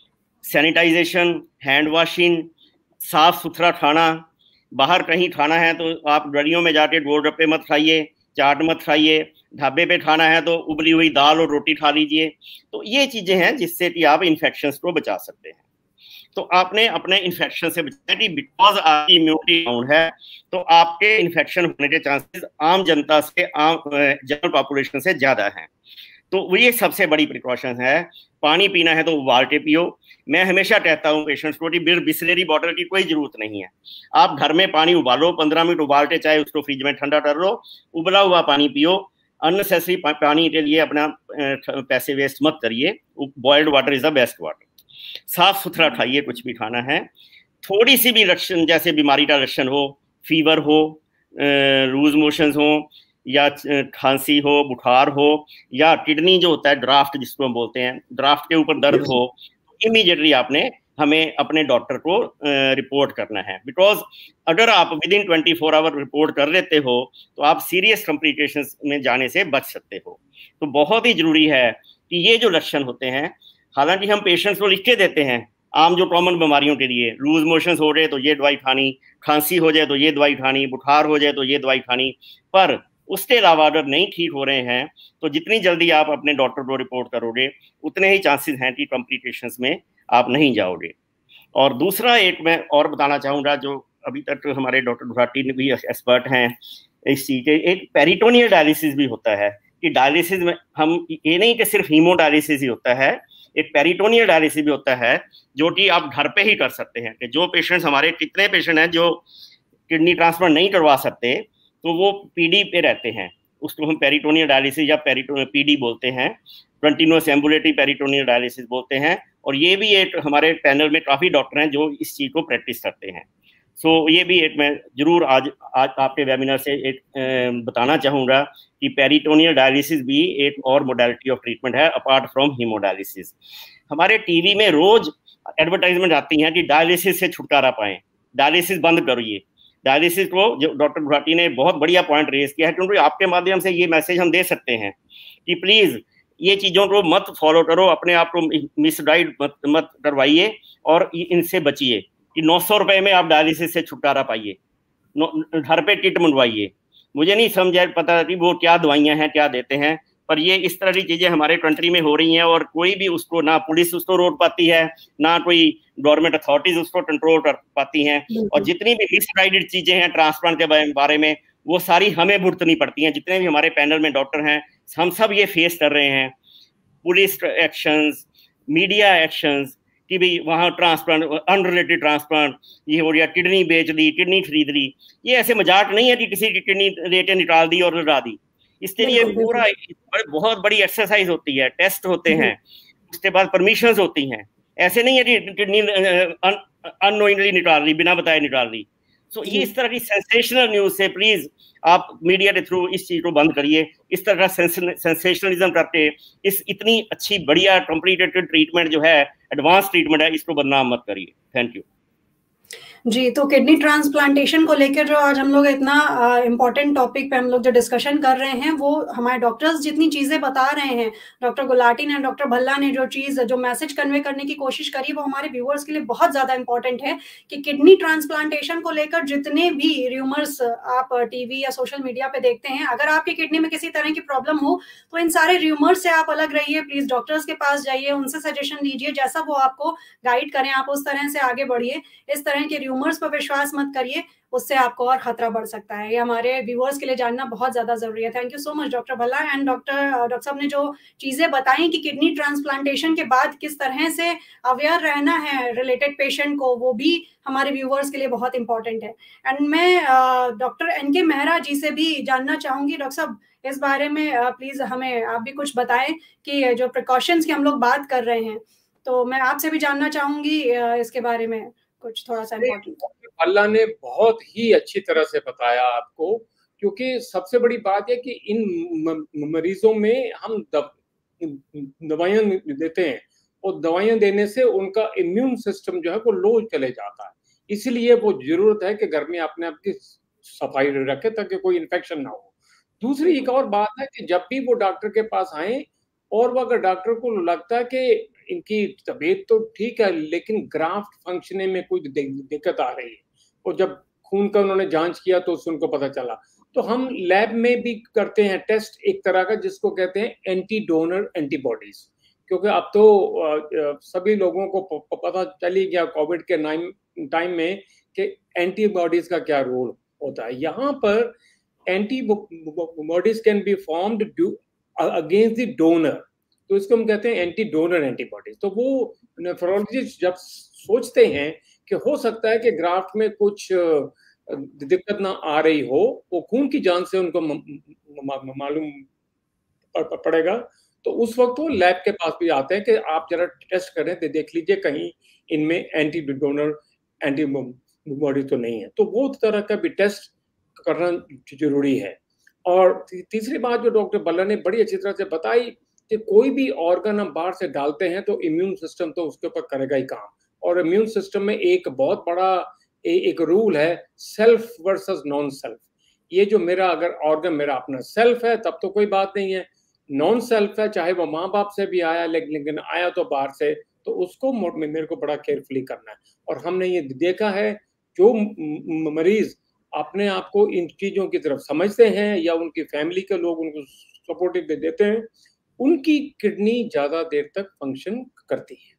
सैनिटाइजेशन, हैंड वॉशिंग, साफ सुथरा खाना, बाहर कहीं खाना है तो आप गलियों में जाके गोलगप्पे मत खाइए, चाट मत खाइए, ढाबे पे खाना है तो उबली हुई दाल और रोटी खा लीजिए। तो ये चीजें हैं जिससे कि आप इन्फेक्शंस को बचा सकते हैं। तो आपने अपने इन्फेक्शन से बचना कि बिकॉज आपकी इम्यूनिटी डाउन है तो आपके इन्फेक्शन होने के चांसेस आम जनता से, आम जनरल पॉपुलेशन से ज्यादा हैं। तो ये सबसे बड़ी प्रिकॉशन है। पानी पीना है तो उबाल के पियो। मैं हमेशा कहता हूँ पेशेंट्स को कि बिस्लेरी बॉटल की कोई जरूरत नहीं है। आप घर में पानी उबालो, 15 मिनट उबाल के चाहे उसको फ्रिज में ठंडा कर लो, उबला हुआ पानी पियो। अननेसेसरी पानी के लिए अपना पैसे वेस्ट मत करिए। Boiled water is the best water. साफ सुथरा खाइए, कुछ भी खाना है। थोड़ी सी भी लक्षण, जैसे बीमारी का लक्षण हो, फीवर हो, लूज मोशंस हो, या खांसी हो, बुखार हो, या किडनी जो होता है ड्राफ्ट जिसको हम बोलते हैं, ड्राफ्ट के ऊपर दर्द हो, इमीडिएटली आपने हमें अपने डॉक्टर को रिपोर्ट करना है। बिकॉज अगर आप विद इन 24 आवर रिपोर्ट कर लेते हो तो आप सीरियस कॉम्प्लिकेशंस में जाने से बच सकते हो। तो बहुत ही जरूरी है कि ये जो लक्षण होते हैं, हालांकि हम पेशेंट्स को लिख के देते हैं आम जो कॉमन बीमारियों के लिए, लूज मोशंस हो रहे तो ये दवाई खानी, खांसी हो जाए तो ये दवाई खानी, बुखार हो जाए तो ये दवाई खानी, पर उसके अलावा अगर नहीं ठीक हो रहे हैं तो जितनी जल्दी आप अपने डॉक्टर को रिपोर्ट करोगे उतने ही चांसेस हैं कि कॉम्प्लिकेशंस में आप नहीं जाओगे। और दूसरा एक मैं और बताना चाहूँगा, जो अभी तक हमारे डॉक्टर गुलाटी भी एक्सपर्ट हैं इस चीज़ के, एक पेरिटोनियल डायलिसिस भी होता है। कि डायलिसिस में हम ये नहीं कि सिर्फ हीमोडायलिसिस ही होता है, एक पेरिटोनियल डायलिसिस भी होता है जो कि आप घर पे ही कर सकते हैं। कि जो पेशेंट्स, हमारे कितने पेशेंट हैं जो किडनी ट्रांसप्लांट नहीं करवा सकते तो वो पीडी पे रहते हैं, उसको हम पेरिटोनियल डायलिसिस या पीडी बोलते हैं, कंटिन्यूअस एम्बुलेटरी पेरिटोनियल डायलिसिस बोलते हैं। और ये भी एक हमारे पैनल में काफ़ी डॉक्टर हैं जो इस चीज़ को प्रैक्टिस करते हैं। सो ये भी एक मैं जरूर आज आपके वेबिनार से एक बताना चाहूँगा कि पेरिटोनियल डायलिसिस भी एक और मोडालिटी ऑफ ट्रीटमेंट है अपार्ट फ्रॉम हीमोडायलिसिस। हमारे टीवी में रोज एडवर्टाइजमेंट आती हैं कि डायलिसिस से छुटकारा पाएं, डायलिसिस बंद करिए। डायलिसिस को जो डॉक्टर गुलाटी ने बहुत बढ़िया पॉइंट रेज किया है, क्योंकि आपके माध्यम से ये मैसेज हम दे सकते हैं कि प्लीज ये चीज़ों को मत फॉलो करो, अपने आप को मिसगाइड मत करवाइए और इनसे बचिए कि 900 रुपए में आप डायलिसिस से छुटकारा पाइए, घर पे किट मंगवाइए। मुझे नहीं समझ पता कि वो क्या दवाइयाँ हैं, क्या देते हैं, पर ये इस तरह की चीजें हमारे कंट्री में हो रही हैं और कोई भी उसको, ना पुलिस उसको रोक पाती है, ना कोई गवर्नमेंट अथॉरिटीज उसको कंट्रोल कर पाती हैं। और जितनी भी मिसगाइडेड चीजें हैं ट्रांसप्लांट के बारे में, वो सारी हमें भुगतनी पड़ती हैं। जितने भी हमारे पैनल में डॉक्टर हैं, हम सब ये फेस कर रहे हैं, पुलिस एक्शंस, मीडिया एक्शंस कि भाई वहाँ ट्रांसप्लांट, अनरिलेटेड ट्रांसप्लांट ये हो गया, किडनी बेच दी, किडनी खरीद ली। ये ऐसे मजाक नहीं है कि किसी की किडनी लेटे निकाल दी और लगा दी। इसके लिए पूरा बहुत बड़ी एक्सरसाइज होती है, टेस्ट होते हैं, उसके बाद परमिशंस होती हैं। ऐसे नहीं है कि किडनी अननोइंगली निकाल ली, बिना बताए निकाल ली। सो ये इस तरह की सेंसेशनल न्यूज से प्लीज आप मीडिया के थ्रू इस चीज को बंद करिए। इस तरह का सेंसेशनलिज्म करके इस इतनी अच्छी बढ़िया कॉम्प्लिकेटेड ट्रीटमेंट जो है, एडवांस ट्रीटमेंट है, इसको बदनाम मत करिए। Thank you ji. तो किडनी ट्रांसप्लांटेशन को लेकर जो आज हम लोग इतना इम्पोर्टेंट टॉपिक पे हम लोग जो डिस्कशन कर रहे हैं, वो हमारे डॉक्टर्स जितनी चीज़ें बता रहे हैं, डॉक्टर गुलाटी ने, डॉक्टर भल्ला ने जो मैसेज कन्वे करने की कोशिश करी, वो हमारे व्यूअर्स के लिए बहुत ज़्यादा इंपॉर्टेंट है कि किडनी ट्रांसप्लांटेशन को लेकर जितने भी र्यूमर्स आप टीवी या सोशल मीडिया पे देखते हैं, अगर आपकी किडनी में किसी तरह की प्रॉब्लम हो तो इन सारे र्यूमर्स से आप अलग रहिए। प्लीज़ डॉक्टर्स के पास जाइए, उनसे सजेशन लीजिए, जैसा वो आपको गाइड करें आप उस तरह से आगे बढ़िए। इस तरह के र्यूमर्स पर विश्वास मत करिए, उससे आपको और खतरा बढ़ सकता है। ये हमारे व्यूअर्स के लिए जानना बहुत ज्यादा जरूरी है। Thank you so much doctor Bhalla and doctor साहब ने जो चीजें बताई कि किडनी ट्रांसप्लांटेशन के बाद किस तरह से अवेयर रहना है रिलेटेड पेशेंट को, वो भी हमारे व्यूअर्स के लिए बहुत इंपॉर्टेंट है। एंड मैं डॉक्टर एनके मेहरा जी से भी जानना चाहूंगी, डॉक्टर साहब इस बारे में प्लीज हमें आप भी कुछ बताएं कि जो प्रिकॉशंस की हम लोग बात कर रहे हैं, तो मैं आपसे भी जानना चाहूंगी इसके बारे में कुछ थोड़ा सा इम्पोर्टेंट। अल्लाह ने बहुत ही अच्छी तरह से बताया आपको, क्योंकि सबसे बड़ी बात है कि इन मरीजों में हम दवाइयां देते हैं और दवाइयां देने से उनका इम्यून सिस्टम जो है वो लो चले जाता है। इसलिए वो जरूरत है कि घर में अपने आप की सफाई रखे ताकि कोई इन्फेक्शन ना हो। दूसरी एक और बात है कि जब भी वो डॉक्टर के पास आए और वो अगर डॉक्टर को लगता है कि इनकी तबीयत तो ठीक है लेकिन ग्राफ्ट फंक्शनिंग में कोई दिक्कत आ रही है, और जब खून का उन्होंने जांच किया तो उससे उनको पता चला, तो हम लैब में भी करते हैं टेस्ट एक तरह का जिसको कहते हैं एंटी डोनर एंटीबॉडीज। क्योंकि अब तो सभी लोगों को पता चल ही गया कोविड के टाइम में कि एंटीबॉडीज का क्या रोल होता है। यहाँ पर antibodies can be formed against the donor, तो इसको हम कहते हैं एंटी डोनर एंटीबॉडीज। तो वो नेफ्रोलॉजिस्ट जब सोचते हैं कि हो सकता है कि ग्राफ्ट में कुछ दिक्कत ना आ रही हो, वो खून की जांच से उनको मालूम पड़ेगा, तो उस वक्त वो लैब के पास भी आते हैं कि आप जरा टेस्ट करें तो देख लीजिए कहीं इनमें एंटी डोनर एंटीबॉडी तो नहीं है। तो वो तरह का भी टेस्ट करना जरूरी है। और तीसरी बात जो डॉक्टर भल्ला ने बड़ी अच्छी तरह से बताई कि कोई भी ऑर्गन हम बाहर से डालते हैं तो इम्यून सिस्टम तो उसके ऊपर करेगा ही काम, और इम्यून सिस्टम में एक बहुत बड़ा एक रूल है, सेल्फ वर्सेस नॉन सेल्फ। ये जो मेरा अगर ऑर्गन मेरा अपना सेल्फ है तब तो कोई बात नहीं है, नॉन सेल्फ है चाहे वो माँ बाप से भी आया लेकिन आया तो बाहर से, तो उसको मेरे को बड़ा केयरफुली करना है। और हमने ये देखा है जो मरीज अपने आप को इन चीजों की तरफ समझते हैं या उनकी फैमिली के लोग उनको सपोर्टिव देते हैं, उनकी किडनी ज्यादा देर तक फंक्शन करती है।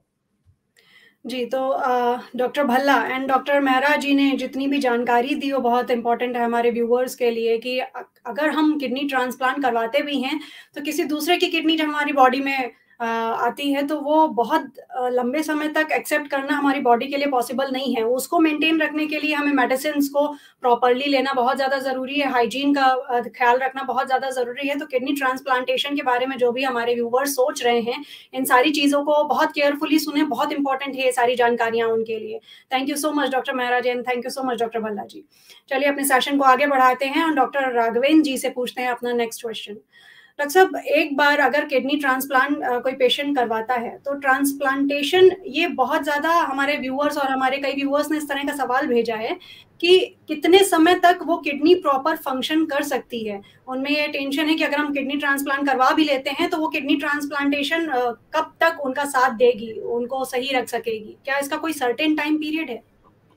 जी। तो doctor Bhalla and doctor Mehra ji ने जितनी भी जानकारी दी वो बहुत इंपॉर्टेंट है हमारे व्यूअर्स के लिए कि अगर हम किडनी ट्रांसप्लांट करवाते भी हैं तो किसी दूसरे की किडनी जब हमारी बॉडी में आती है तो वो बहुत लंबे समय तक एक्सेप्ट करना हमारी बॉडी के लिए पॉसिबल नहीं है। उसको मेंटेन रखने के लिए हमें मेडिसिन्स को प्रॉपर्ली लेना बहुत ज़्यादा ज़रूरी है, हाइजीन का ख्याल रखना बहुत ज़्यादा ज़रूरी है। तो किडनी ट्रांसप्लांटेशन के बारे में जो भी हमारे व्यूवर्स सोच रहे हैं, इन सारी चीज़ों को बहुत केयरफुली सुने, बहुत इंपॉर्टेंट है ये सारी जानकारियाँ उनके लिए। Thank you so much doctor Mehra ji, and thank you so much doctor Bhalla ji. चलिए अपने सेशन को आगे बढ़ाते हैं और डॉक्टर राघवेंद्र जी से पूछते हैं अपना नेक्स्ट क्वेश्चन। डॉक्टर साहब, एक बार अगर किडनी ट्रांसप्लांट कोई पेशेंट करवाता है तो ट्रांसप्लांटेशन, ये बहुत ज़्यादा हमारे व्यूअर्स और हमारे कई व्यूअर्स ने इस तरह का सवाल भेजा है कि कितने समय तक वो किडनी प्रॉपर फंक्शन कर सकती है। उनमें ये टेंशन है कि अगर हम किडनी ट्रांसप्लांट करवा भी लेते हैं तो वो किडनी ट्रांसप्लांटेशन कब तक उनका साथ देगी, उनको सही रख सकेगी? क्या इसका कोई सर्टेन टाइम पीरियड है?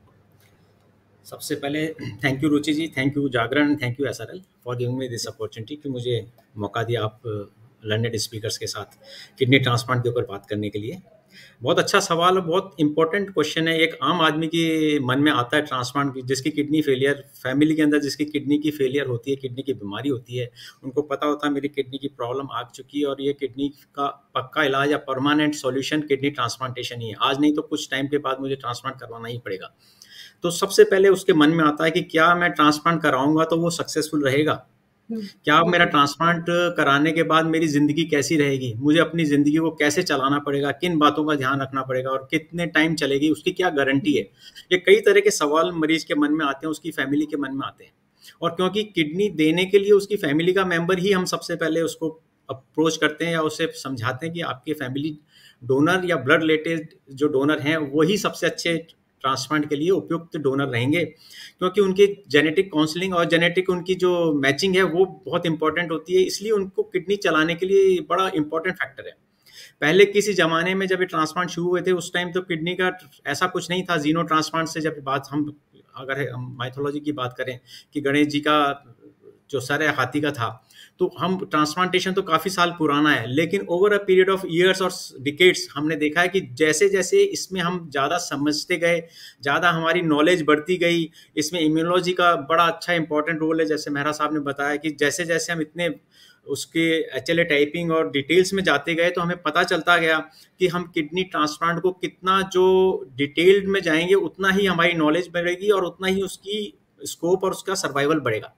सबसे पहले thank you Ruchi ji, thank you Jagran, thank you SRL for giving me this opportunity कि मुझे मौका दिया आप लर्नेड स्पीकर्स के साथ किडनी ट्रांसप्लांट के ऊपर बात करने के लिए। बहुत अच्छा सवाल और बहुत इंपॉर्टेंट क्वेश्चन है। एक आम आदमी के मन में आता है ट्रांसप्लांट की, जिसकी किडनी फेलियर, फैमिली के अंदर जिसकी किडनी की फेलियर होती है, किडनी की बीमारी होती है, उनको पता होता है मेरी किडनी की प्रॉब्लम आ चुकी है और ये किडनी का पक्का इलाज या परमानेंट सॉल्यूशन किडनी ट्रांसप्लांटेशन ही है। आज नहीं तो कुछ टाइम के बाद मुझे ट्रांसप्लांट करवाना ही पड़ेगा। तो सबसे पहले उसके मन में आता है कि क्या मैं ट्रांसप्लांट कराऊंगा तो वो सक्सेसफुल रहेगा? क्या मेरा ट्रांसप्लांट कराने के बाद मेरी ज़िंदगी कैसी रहेगी? मुझे अपनी ज़िंदगी को कैसे चलाना पड़ेगा? किन बातों का ध्यान रखना पड़ेगा और कितने टाइम चलेगी, उसकी क्या गारंटी है? ये कई तरह के सवाल मरीज के मन में आते हैं, उसकी फैमिली के मन में आते हैं। और क्योंकि किडनी देने के लिए उसकी फैमिली का मेंबर ही हम सबसे पहले उसको अप्रोच करते हैं या उसे समझाते हैं कि आपके फैमिली डोनर या ब्लड रिलेटेड जो डोनर हैं वही सबसे अच्छे ट्रांसप्लांट के लिए उपयुक्त डोनर रहेंगे, क्योंकि उनकी जेनेटिक काउंसलिंग और जेनेटिक उनकी जो मैचिंग है वो बहुत इंपॉर्टेंट होती है। इसलिए उनको किडनी चलाने के लिए बड़ा इंपॉर्टेंट फैक्टर है। पहले किसी ज़माने में जब ये ट्रांसप्लांट शुरू हुए थे उस टाइम तो किडनी का ऐसा कुछ नहीं था। जीनो ट्रांसप्लांट से जब बात, हम अगर माइथोलॉजी की बात करें कि गणेश जी का जो सर है हाथी का था, तो हम ट्रांसप्लांटेशन तो काफ़ी साल पुराना है, लेकिन over a period of years और डिकेड्स हमने देखा है कि जैसे जैसे इसमें हम ज़्यादा समझते गए, ज़्यादा हमारी नॉलेज बढ़ती गई। इसमें इम्यूनोलॉजी का बड़ा अच्छा इंपॉर्टेंट रोल है। जैसे मेहरा साहब ने बताया कि जैसे जैसे हम इतने उसके HLA टाइपिंग और डिटेल्स में जाते गए तो हमें पता चलता गया कि हम किडनी ट्रांसप्लांट को कितना जो डिटेल्ड में जाएंगे उतना ही हमारी नॉलेज बढ़ेगी और उतना ही उसकी स्कोप और उसका सर्वाइवल बढ़ेगा।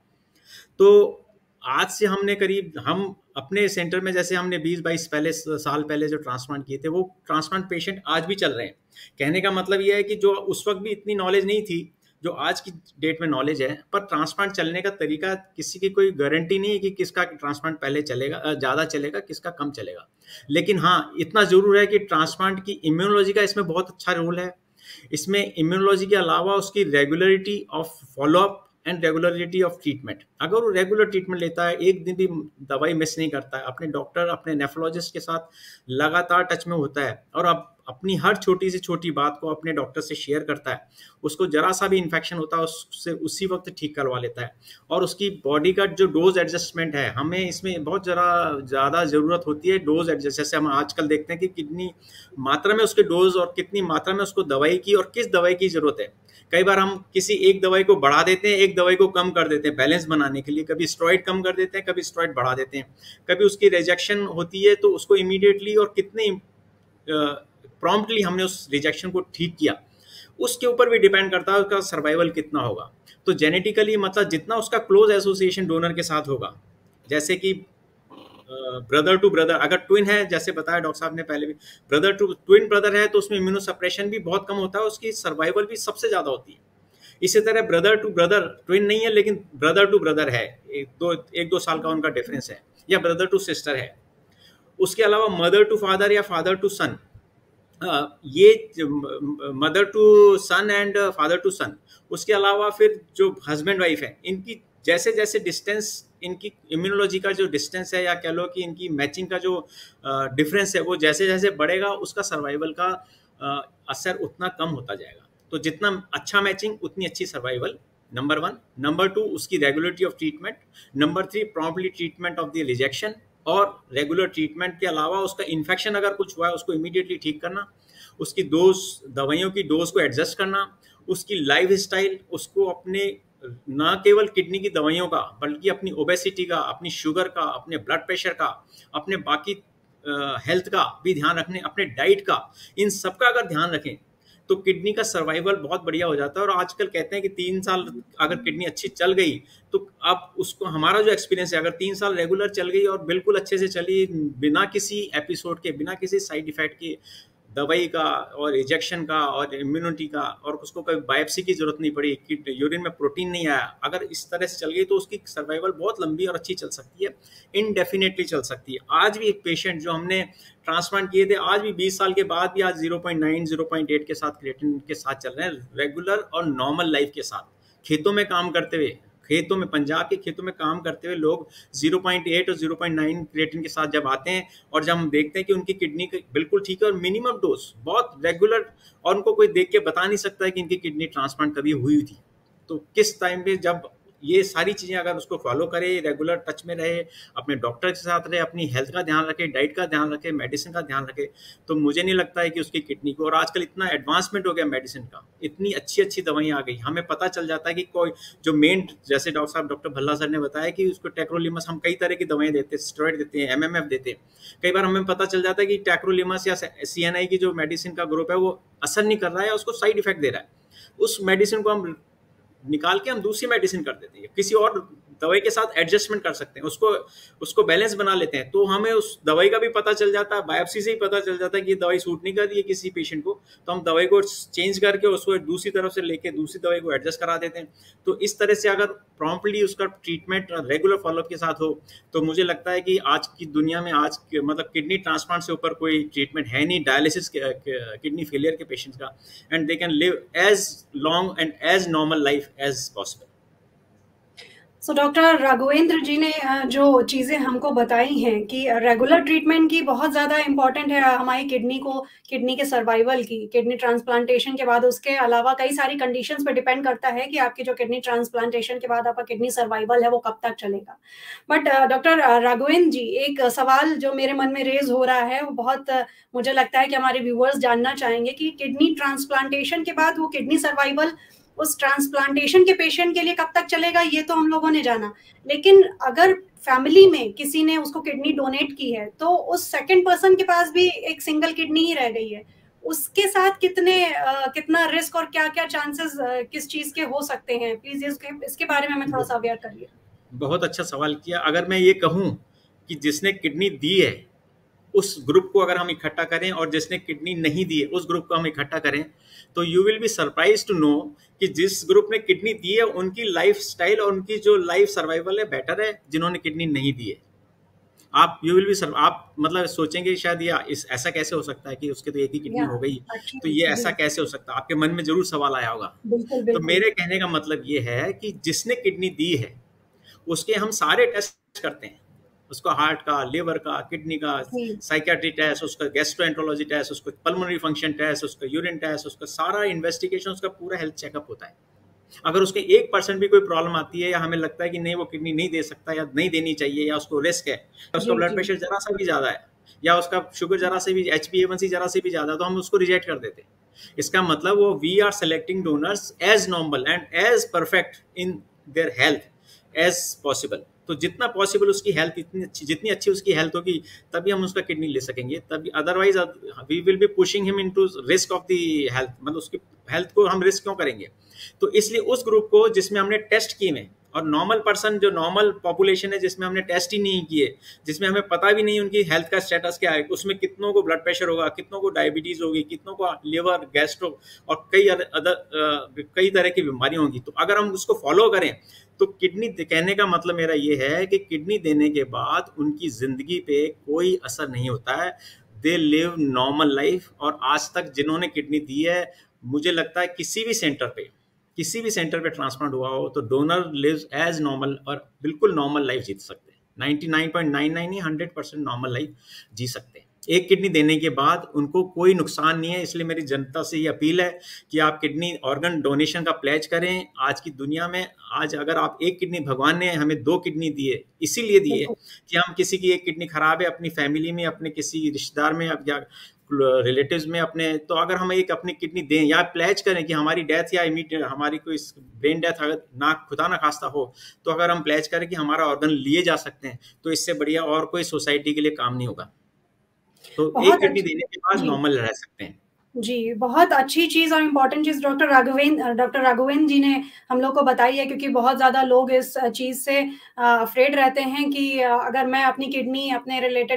तो आज से हमने करीब, हम अपने सेंटर में जैसे हमने 20-22 साल पहले जो ट्रांसप्लांट किए थे वो ट्रांसप्लांट पेशेंट आज भी चल रहे हैं। कहने का मतलब यह है कि जो उस वक्त भी इतनी नॉलेज नहीं थी जो आज की डेट में नॉलेज है, पर ट्रांसप्लांट चलने का तरीका किसी की कोई गारंटी नहीं है कि किसका ट्रांसप्लांट पहले चलेगा, ज़्यादा चलेगा, किसका कम चलेगा। लेकिन हाँ, इतना ज़रूर है कि ट्रांसप्लांट की इम्यूनोलॉजी का इसमें बहुत अच्छा रोल है। इसमें इम्यूनोलॉजी के अलावा उसकी regularity of follow-up and regularity of treatment, अगर वो रेगुलर ट्रीटमेंट लेता है, एक दिन भी दवाई मिस नहीं करता है, अपने डॉक्टर, अपने नेफ्रोलॉजिस्ट के साथ लगातार टच में होता है और अब अपनी हर छोटी से छोटी बात को अपने डॉक्टर से शेयर करता है, उसको जरा सा भी इन्फेक्शन होता है उससे उसी वक्त ठीक करवा लेता है। और उसकी बॉडी का जो डोज एडजस्टमेंट है, हमें इसमें बहुत ज़्यादा ज़रूरत होती है डोज एडजस्ट। जैसे हम आजकल देखते हैं कि कितनी मात्रा में उसके डोज और कितनी मात्रा में उसको दवाई की और किस दवाई की ज़रूरत है। कई बार हम किसी एक दवाई को बढ़ा देते हैं, एक दवाई को कम कर देते हैं बैलेंस बनाने के लिए। कभी स्टेरॉइड कम कर देते हैं, कभी स्टेरॉइड बढ़ा देते हैं। कभी उसकी रिजेक्शन होती है तो उसको इमीडिएटली और कितने प्रॉम्प्टली हमने उस रिजेक्शन को ठीक किया, उसके ऊपर भी डिपेंड करता है उसका सर्वाइवल कितना होगा। तो जेनेटिकली मतलब जितना उसका क्लोज एसोसिएशन डोनर के साथ होगा, जैसे कि ब्रदर टू ब्रदर, अगर ट्विन है, जैसे बताया डॉक्टर साहब ने पहले भी, ब्रदर टू ट्विन ब्रदर है तो उसमें इम्यूनोसप्रेशन भी बहुत कम होता है, उसकी सर्वाइवल भी सबसे ज़्यादा होती है। इसी तरह ब्रदर टू ब्रदर, ट्विन नहीं है लेकिन ब्रदर टू ब्रदर है, एक दो साल का उनका डिफरेंस है, या ब्रदर टू सिस्टर है। उसके अलावा मदर टू फादर या फादर टू सन, ये mother to son and father to son. उसके अलावा फिर जो हस्बैंड वाइफ है, इनकी जैसे जैसे डिस्टेंस, इनकी इम्यूनोलॉजी का जो डिस्टेंस है या कह लो कि इनकी मैचिंग का जो डिफरेंस है वो जैसे जैसे बढ़ेगा उसका सर्वाइवल का असर उतना कम होता जाएगा। तो जितना अच्छा मैचिंग उतनी अच्छी सर्वाइवल, नंबर 1। नंबर 2, उसकी regularity of treatment. Number 3, promptly treatment of the rejection. और रेगुलर ट्रीटमेंट के अलावा उसका इन्फेक्शन अगर कुछ हुआ है उसको इमीडिएटली ठीक करना, उसकी डोज, दवाइयों की डोज को एडजस्ट करना, उसकी लाइफ स्टाइल, उसको अपने ना केवल किडनी की दवाइयों का बल्कि अपनी ओबेसिटी का, अपनी शुगर का, अपने ब्लड प्रेशर का, अपने बाकी हेल्थ का भी ध्यान रखने, अपने डाइट का, इन सब का अगर ध्यान रखें तो किडनी का सर्वाइवल बहुत बढ़िया हो जाता है। और आजकल कहते हैं कि 3 साल अगर किडनी अच्छी चल गई तो अब उसको, हमारा जो एक्सपीरियंस है, अगर 3 साल रेगुलर चल गई और बिल्कुल अच्छे से चली, बिना किसी एपिसोड के, बिना किसी साइड इफेक्ट के, दवाई का और इंजेक्शन का और इम्यूनिटी का, और उसको कभी बायोप्सी की जरूरत नहीं पड़ी, कि यूरिन में प्रोटीन नहीं आया, अगर इस तरह से चल गई तो उसकी सर्वाइवल बहुत लंबी और अच्छी चल सकती है, इनडेफिनेटली चल सकती है। आज भी एक पेशेंट जो हमने ट्रांसप्लांट किए थे, आज भी 20 साल के बाद भी आज 0.9 0.8 के साथ क्रिएटिनिन के साथ चल रहे हैं, रेगुलर और नॉर्मल लाइफ के साथ। खेतों में काम करते हुए, खेतों में, पंजाब के खेतों में काम करते हुए लोग 0.8 और 0.9 क्रिएटिनिन के साथ जब आते हैं और जब हम देखते हैं कि उनकी किडनी बिल्कुल ठीक है और मिनिमम डोज बहुत रेगुलर, और उनको कोई देख के बता नहीं सकता है कि इनकी किडनी ट्रांसप्लांट कभी हुई थी, तो किस टाइम पे जब ये सारी चीज़ें अगर उसको फॉलो करे, रेगुलर टच में रहे, अपने डॉक्टर के साथ रहे, अपनी हेल्थ का ध्यान रखे, डाइट का ध्यान रखे, मेडिसिन का ध्यान रखे, तो मुझे नहीं लगता है कि उसकी किडनी को, और आजकल इतना एडवांसमेंट हो गया मेडिसिन का, इतनी अच्छी अच्छी दवाइयाँ आ गई, हमें पता चल जाता है कि कोई जो मेन, जैसे डॉक्टर भल्ला सर ने बताया कि उसको टैक्रोलिमस, हम कई तरह की दवाएं देते हैं, स्टेरॉइड देते हैं, MMF देते हैं, कई बार हमें पता चल जाता है कि टैक्रोलिमस या CNI की जो मेडिसिन का ग्रुप है वो असर नहीं कर रहा है, उसको साइड इफेक्ट दे रहा है, उस मेडिसिन को हम निकाल के हम दूसरी मेडिसिन कर देते हैं, किसी और दवाई के साथ एडजस्टमेंट कर सकते हैं, उसको बैलेंस बना लेते हैं, तो हमें उस दवाई का भी पता चल जाता है, बायोप्सी से ही पता चल जाता है कि ये दवाई सूट नहीं कर रही है किसी पेशेंट को, तो हम दवाई को चेंज करके उसको दूसरी तरफ से लेके दूसरी दवाई को एडजस्ट करा देते हैं। तो इस तरह से अगर प्रॉम्प्टली उसका ट्रीटमेंट रेगुलर फॉलोअप के साथ हो, तो मुझे लगता है कि आज की दुनिया में, आज मतलब किडनी ट्रांसप्लांट से ऊपर कोई ट्रीटमेंट है नहीं डायलिसिस किडनी फेलियर के पेशेंट्स का, and they can live as long and as normal life as possible. So doctor Raghavendra ji ने जो चीज़ें हमको बताई हैं कि रेगुलर ट्रीटमेंट की बहुत ज़्यादा इम्पॉर्टेंट है हमारी किडनी के सर्वाइवल की, किडनी ट्रांसप्लांटेशन के बाद, उसके अलावा कई सारी कंडीशंस पे डिपेंड करता है कि आपकी जो किडनी ट्रांसप्लांटेशन के बाद आपका किडनी सर्वाइवल है वो कब तक चलेगा। बट डॉक्टर राघवेंद्र जी, एक सवाल जो मेरे मन में रेज हो रहा है, वो बहुत मुझे लगता है कि हमारे व्यूअर्स जानना चाहेंगे कि किडनी ट्रांसप्लांटेशन के बाद वो किडनी सर्वाइवल उस ट्रांसप्लांटेशन के पेशेंट के लिए कब तक चलेगा, ये तो हम लोगों ने जाना, लेकिन अगर फैमिली में किसी ने उसको किडनी डोनेट की है तो उस सेकंड पर्सन के पास भी एक सिंगल किडनी ही रह गई है, उसके साथ कितना रिस्क और क्या क्या चांसेस किस चीज के हो सकते हैं, प्लीज इसके बारे में हमें थोड़ा सा अवेयर करिए। बहुत अच्छा सवाल किया। अगर मैं ये कहूँ कि जिसने किडनी दी है उस ग्रुप को अगर हम इकट्ठा करें और जिसने किडनी नहीं दी है उस ग्रुप को हम इकट्ठा करें, तो you will be surprise to know कि जिस ग्रुप ने किडनी दी है उनकी लाइफ स्टाइल और उनकी जो लाइफ सर्वाइवल है बेटर है जिन्होंने किडनी नहीं दी है। आप आप मतलब सोचेंगे शायद ऐसा कैसे हो सकता है कि उसके तो एक ही किडनी हो गई, तो ये ऐसा कैसे हो सकता है, आपके मन में जरूर सवाल आया होगा। तो मेरे कहने का मतलब ये है कि जिसने किडनी दी है उसके हम सारे टेस्ट करते हैं, उसका हार्ट का, लिवर का, किडनी का, साइकियाट्री टेस्ट, उसका गैस्ट्रोएंटरोलॉजी टेस्ट, उसका पल्मोनरी फंक्शन टेस्ट, उसका यूरिन टेस्ट, उसका सारा इन्वेस्टिगेशन, उसका पूरा हेल्थ चेकअप होता है। अगर उसके 1% भी कोई प्रॉब्लम आती है या हमें लगता है कि नहीं वो किडनी नहीं दे सकता या नहीं देनी चाहिए या उसको रिस्क है, उसका ब्लड प्रेशर जरा सा भी ज़्यादा है या उसका शुगर जरा से भी, HbA1c जरा से भी ज़्यादा, तो हम उसको रिजेक्ट कर देते हैं। इसका मतलब वो we are selecting donors as normal and as perfect in their health as possible. तो जितना पॉसिबल उसकी हेल्थ जितनी अच्छी उसकी हेल्थ होगी तभी हम उसका किडनी ले सकेंगे, तभी otherwise we will be pushing him into risk of the health, मतलब उसकी हेल्थ को हम रिस्क क्यों करेंगे। तो इसलिए उस ग्रुप को जिसमें हमने टेस्ट किए हैं, और नॉर्मल पर्सन जो नॉर्मल पॉपुलेशन है जिसमें हमने टेस्ट ही नहीं किए, जिसमें हमें पता भी नहीं उनकी हेल्थ का स्टेटस क्या है, उसमें कितनों को ब्लड प्रेशर होगा, कितनों को डायबिटीज होगी, कितनों को लिवर, गैस्ट्रो और कई तरह की बीमारियां होंगी, तो अगर हम उसको फॉलो करें तो किडनी कहने का मतलब मेरा ये है कि किडनी देने के बाद उनकी जिंदगी पे कोई असर नहीं होता है, दे लिव नॉर्मल लाइफ। और आज तक जिन्होंने किडनी दी है, मुझे लगता है किसी भी सेंटर पे ट्रांसप्लांट हुआ हो तो डोनर लिव्स एज नॉर्मल और बिल्कुल नॉर्मल लाइफ जी सकते हैं। 99.99 100% नॉर्मल लाइफ जी सकते हैं एक किडनी देने के बाद, उनको कोई नुकसान नहीं है। इसलिए मेरी जनता से ये अपील है कि आप किडनी ऑर्गन डोनेशन का प्लेज करें। आज की दुनिया में आज अगर आप एक किडनी, भगवान ने हमें 2 किडनी दी है, इसीलिए दी है कि हम किसी की एक किडनी खराब है अपनी फैमिली में, अपने किसी रिश्तेदार में या रिलेटिव्स में अपने, तो अगर हम एक अपनी किडनी दें या प्लेज करें कि हमारी डेथ या इमीडिएट हमारी कोई ब्रेन डेथ अगर ना खुदा ना खास्ता हो, तो अगर हम प्लेज करें कि हमारा ऑर्गन लिए जा सकते हैं, तो इससे बढ़िया और कोई सोसाइटी के लिए काम नहीं होगा। तो एक किडनी देने के बाद नॉर्मल रह सकते हैं। जी, बहुत अच्छी चीज़ और इम्पोर्टेंट चीज़ डॉक्टर राघवेंद्र जी ने हम लोग को बताई है, क्योंकि बहुत ज़्यादा लोग इस चीज़ से अफ्रेड रहते हैं कि अगर मैं अपनी किडनी अपने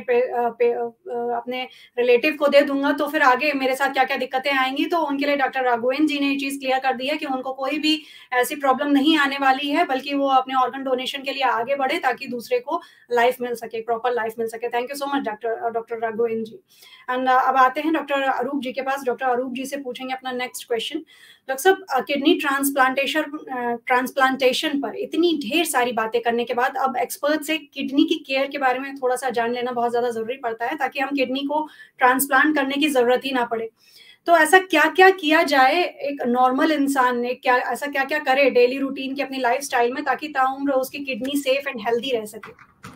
अपने रिलेटिव को दे दूँगा तो फिर आगे मेरे साथ क्या-क्या दिक्कतें आएँगी। तो उनके लिए डॉक्टर राघवेंद्र जी ने ये चीज़ क्लियर कर दी है कि उनको कोई भी ऐसी प्रॉब्लम नहीं आने वाली है, बल्कि वो अपने ऑर्गन डोनेशन के लिए आगे बढ़े ताकि दूसरे को लाइफ मिल सके, प्रॉपर लाइफ मिल सके। Thank you so much doctor Raghavendra ji. And अब आते हैं डॉक्टर अरूप जी के पास। डॉक्टर अरूप जी से पूछेंगे अपना नेक्स्ट क्वेश्चन। डॉक्टर साहब, किडनी ट्रांसप्लांटेशन पर इतनी ढेर सारी बातें करने के बाद अब एक्सपर्ट से किडनी की केयर के बारे में थोड़ा सा जान लेना बहुत ज्यादा जरूरी पड़ता है, ताकि हम किडनी को ट्रांसप्लांट करने की जरूरत ही ना पड़े। तो ऐसा क्या क्या किया जाए एक नॉर्मल इंसान ने, ऐसा क्या क्या करे डेली रूटीन की अपनी लाइफस्टाइल में, ताकि ताउम्र उसकी किडनी सेफ एंड हेल्दी रह सके?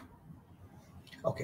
Okay,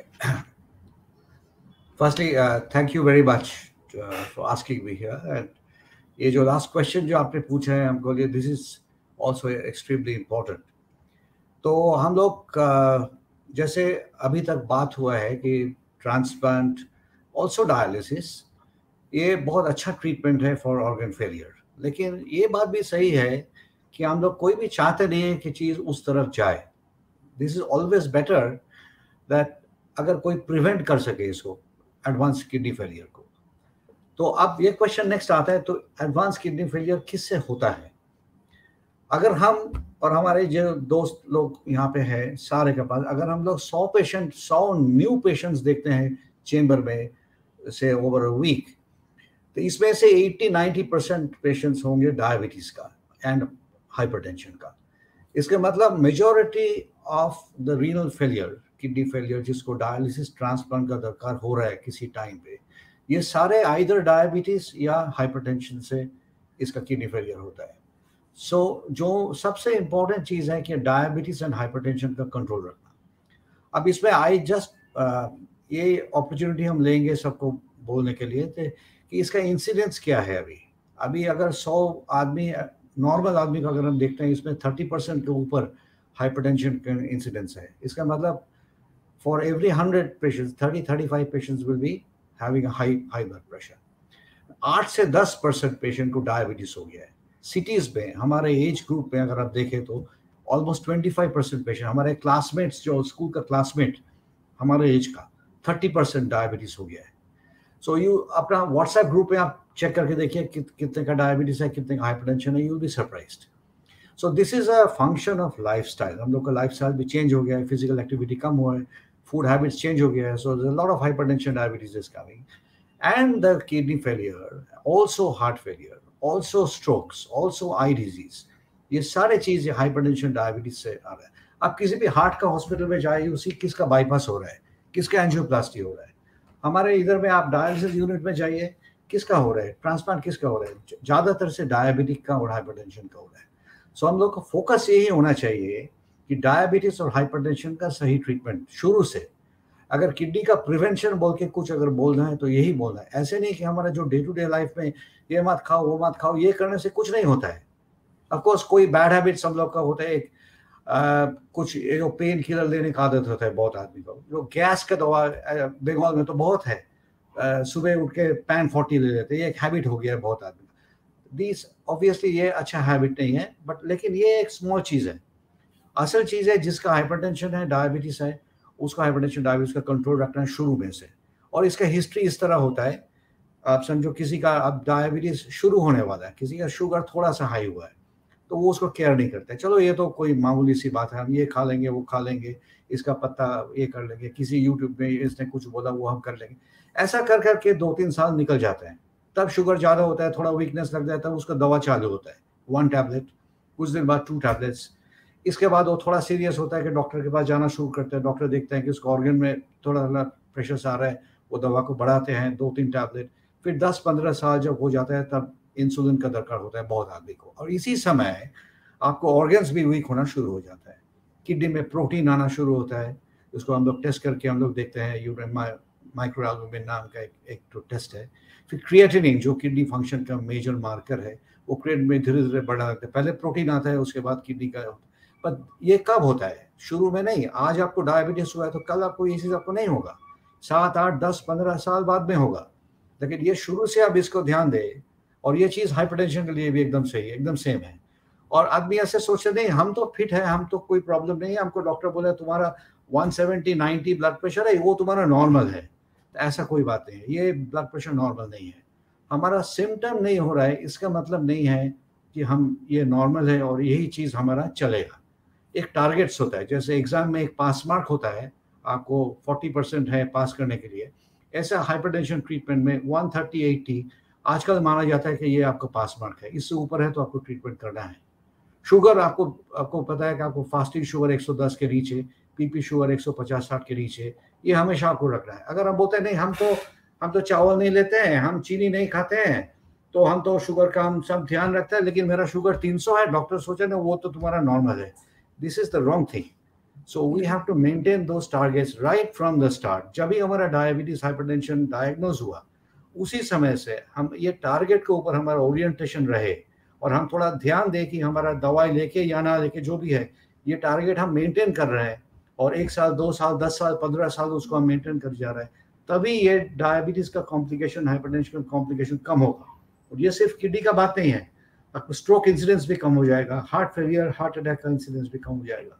firstly thank you very much for asking me here. And ये जो लास्ट क्वेश्चन जो आपने पूछा है हमको, this is also extremely important. तो हम लोग जैसे अभी तक बात हुआ है कि ट्रांसप्लांट ऑल्सो डायलिसिस ये बहुत अच्छा ट्रीटमेंट है फॉर ऑर्गन फेलियर, लेकिन ये बात भी सही है कि हम लोग कोई भी चाहते नहीं है कि चीज़ उस तरफ जाए। This is always better that अगर कोई प्रिवेंट कर सके इसको, एडवांस किडनी फेलियर को। तो अब ये क्वेश्चन नेक्स्ट आता है, तो एडवांस किडनी फेलियर किससे होता है? अगर हम और हमारे जो दोस्त लोग यहाँ पे हैं सारे के पास, अगर हम लोग 100 न्यू पेशेंट्स देखते हैं चेंबर में से ओवर अ वीक, तो इसमें से 80-90% पेशेंट्स होंगे डायबिटीज का एंड हाइपरटेंशन का। इसका मतलब majority of the renal failure, kidney failure जिसको डायलिसिस ट्रांसप्लांट का दरकार हो रहा है किसी टाइम पे, ये सारे आइदर डायबिटीज या हाइपरटेंशन से इसका किडनी फेलियर होता है। सो जो सबसे इम्पोर्टेंट चीज़ है कि डायबिटीज एंड हाइपरटेंशन का कंट्रोल रखना। अब इसमें ये अपॉर्चुनिटी हम लेंगे सबको बोलने के लिए कि इसका इंसिडेंस क्या है। अभी अगर 100 आदमी, नॉर्मल आदमी का अगर हम देखते हैं, इसमें 30% के ऊपर हाइपरटेंशन का इंसिडेंस है। इसका मतलब for every 100 patients 30-35 patients will be having high blood pressure. 8 से 10% पेशेंट को डायबिटीज हो गया है। सिटीज में हमारे एज ग्रुप में अगर आप देखें तो ऑलमोस्ट 25% पेशेंट, हमारे क्लासमेट्स जो स्कूल का क्लासमेट हमारे एज का, 30% डायबिटीज हो गया है। सो यू अपना व्हाट्सएप ग्रुप में आप चेक करके देखिए कितने का डायबिटीज है, कितने का हाइपरटेंशन है, you will be surprised. So this is a function of lifestyle. हम लोग का लाइफस्टाइल भी चेंज हो गया है, फिजिकल एक्टिविटी कम हुआ है, फूड हैबिट्स चेंज हो गया है। So there is a lot of hypertension, diabetes is coming, and the kidney failure, also heart failure, also strokes, also eye disease, ये सारे चीज हाइपरटेंशन डायबिटीज से आ रहा है। आप किसी भी हार्ट का हॉस्पिटल में जाइए, उसी किसका बाईपास हो रहा है, किसका एंजियोप्लास्टी हो रहा है। हमारे इधर में आप डायलिसिस यूनिट में जाइए, किसका हो रहा है, ट्रांसप्लांट किसका हो रहा है, ज़्यादातर से डायबिटिक का और हाइपरटेंशन का हो रहा है। सो हम लोग का फोकस यही होना चाहिए कि डायबिटीज और हाइपरटेंशन का सही ट्रीटमेंट शुरू से। अगर किडनी का प्रिवेंशन बोल के कुछ अगर बोलना है तो यही बोलना है। ऐसे नहीं कि हमारा जो डे टू डे लाइफ में ये मत खाओ वो मत खाओ, ये करने से कुछ नहीं होता है। ऑफकोर्स कोई बैड हैबिट्स हम लोग का होता है, कुछ जो पेन किलर लेने का आदत होता है बहुत आदमी को, जो गैस का दवा बंगाल में तो बहुत है, सुबह उठ के पैन 40 ले लेते हैं, ये एक हैबिट हो गया है बहुत आदमी का। दिस ऑब्वियसली ये अच्छा हैबिट नहीं है, बट लेकिन ये एक स्मॉल चीज़ है। असल चीज़ है जिसका हाइपरटेंशन है, डायबिटीज है, उसका हाइपरटेंशन डायबिटीज का कंट्रोल रखना है शुरू में से। और इसका हिस्ट्री इस तरह होता है, आप समझो किसी का अब डायबिटीज शुरू होने वाला है, किसी का शुगर थोड़ा सा हाई हुआ है, तो वो उसको केयर नहीं करते, चलो ये तो कोई मामूली सी बात है, हम ये खा लेंगे वो खा लेंगे, इसका पत्ता ये कर लेंगे, किसी यूट्यूब में इसने कुछ बोला वो हम कर लेंगे। ऐसा कर करके 2-3 साल निकल जाते हैं। तब शुगर ज़्यादा होता है, थोड़ा वीकनेस लग जाता है, उसका दवा चालू होता है, 1 टैबलेट, कुछ दिन बाद 2 टैबलेट्स। इसके बाद वो थोड़ा सीरियस होता है कि डॉक्टर के पास जाना शुरू करते हैं। डॉक्टर देखते हैं कि उसका ऑर्गन में थोड़ा प्रेशर आ रहा है, वो दवा को बढ़ाते हैं 2-3 टैबलेट। फिर 10-15 साल जब हो जाता है तब इंसुलिन का दरकार होता है बहुत आदमी को। और इसी समय आपको ऑर्गन्स भी वीक होना शुरू हो जाता है, किडनी में प्रोटीन आना शुरू होता है, उसको हम लोग टेस्ट करके हम लोग देखते हैं, यूरिन माइक्रोएल्बुमिन नाम का एक तो टेस्ट है। फिर क्रिएटिनिन जो किडनी फंक्शन का मेजर मार्कर है, वो क्रिएटिनिन में धीरे धीरे बढ़ने लगता है। पहले प्रोटीन आता है, उसके बाद किडनी का। पर ये कब होता है? शुरू में नहीं। आज आपको डायबिटीज हुआ है तो कल आपको ये चीज़ आपको नहीं होगा। 7, 8, 10, 15 साल बाद में होगा, लेकिन ये शुरू से आप इसको ध्यान दें। और ये चीज़ हाइपरटेंशन के लिए भी एकदम सही है, एकदम सेम है। और आदमी ऐसे सोचते नहीं हम तो फिट है, हम तो कोई प्रॉब्लम नहीं है, हमको डॉक्टर बोले तुम्हारा 170, 90 ब्लड प्रेशर है, वो तुम्हारा नॉर्मल है। ऐसा कोई बात नहीं है, ये ब्लड प्रेशर नॉर्मल नहीं है। हमारा सिम्टम नहीं हो रहा है इसका मतलब नहीं है कि हम ये नॉर्मल है और यही चीज़ हमारा चलेगा। एक टारगेट्स होता है, जैसे एग्जाम में एक पास मार्क होता है, आपको 40% है पास करने के लिए, ऐसा हाइपरटेंशन ट्रीटमेंट में 130, 80 आजकल माना जाता है कि ये आपका पास मार्क है, इससे ऊपर है तो आपको ट्रीटमेंट करना है। शुगर आपको पता है कि आपको फास्टिंग शुगर 110 के नीचे, पीपी शुगर 150-60 के नीचे, ये हमेशा आपको रखना है। अगर हम बोलते हैं नहीं हम तो चावल नहीं लेते हैं, हम चीनी नहीं खाते हैं, तो हम तो शुगर का हम सब ध्यान रखते हैं, लेकिन मेरा शुगर 300 है, डॉक्टर सोचे ना वो तो तुम्हारा नॉर्मल है। This is the wrong thing. So we have to maintain those targets right from the start. जब भी हमारा डायबिटीज हाइपरटेंशन डायग्नोज हुआ उसी समय से हम ये टारगेट के ऊपर हमारा ओरिएंटेशन रहे और हम थोड़ा ध्यान दें कि हमारा दवाई लेके या ना लेके जो भी है, ये टारगेट हम मेंटेन कर रहे हैं और 1 साल, 2 साल, 10 साल, 15 साल उसको हम मेंटेन कर जा रहे हैं, तभी ये डायबिटीज का कॉम्प्लिकेशन, हाइपरटेंशन का कॉम्प्लिकेशन कम होगा। और ये सिर्फ किडनी का बात नहीं है, आपको स्ट्रोक इंसिडेंस भी कम हो जाएगा, हार्ट फेलियर, हार्ट अटैक का इंसिडेंस भी कम हो जाएगा।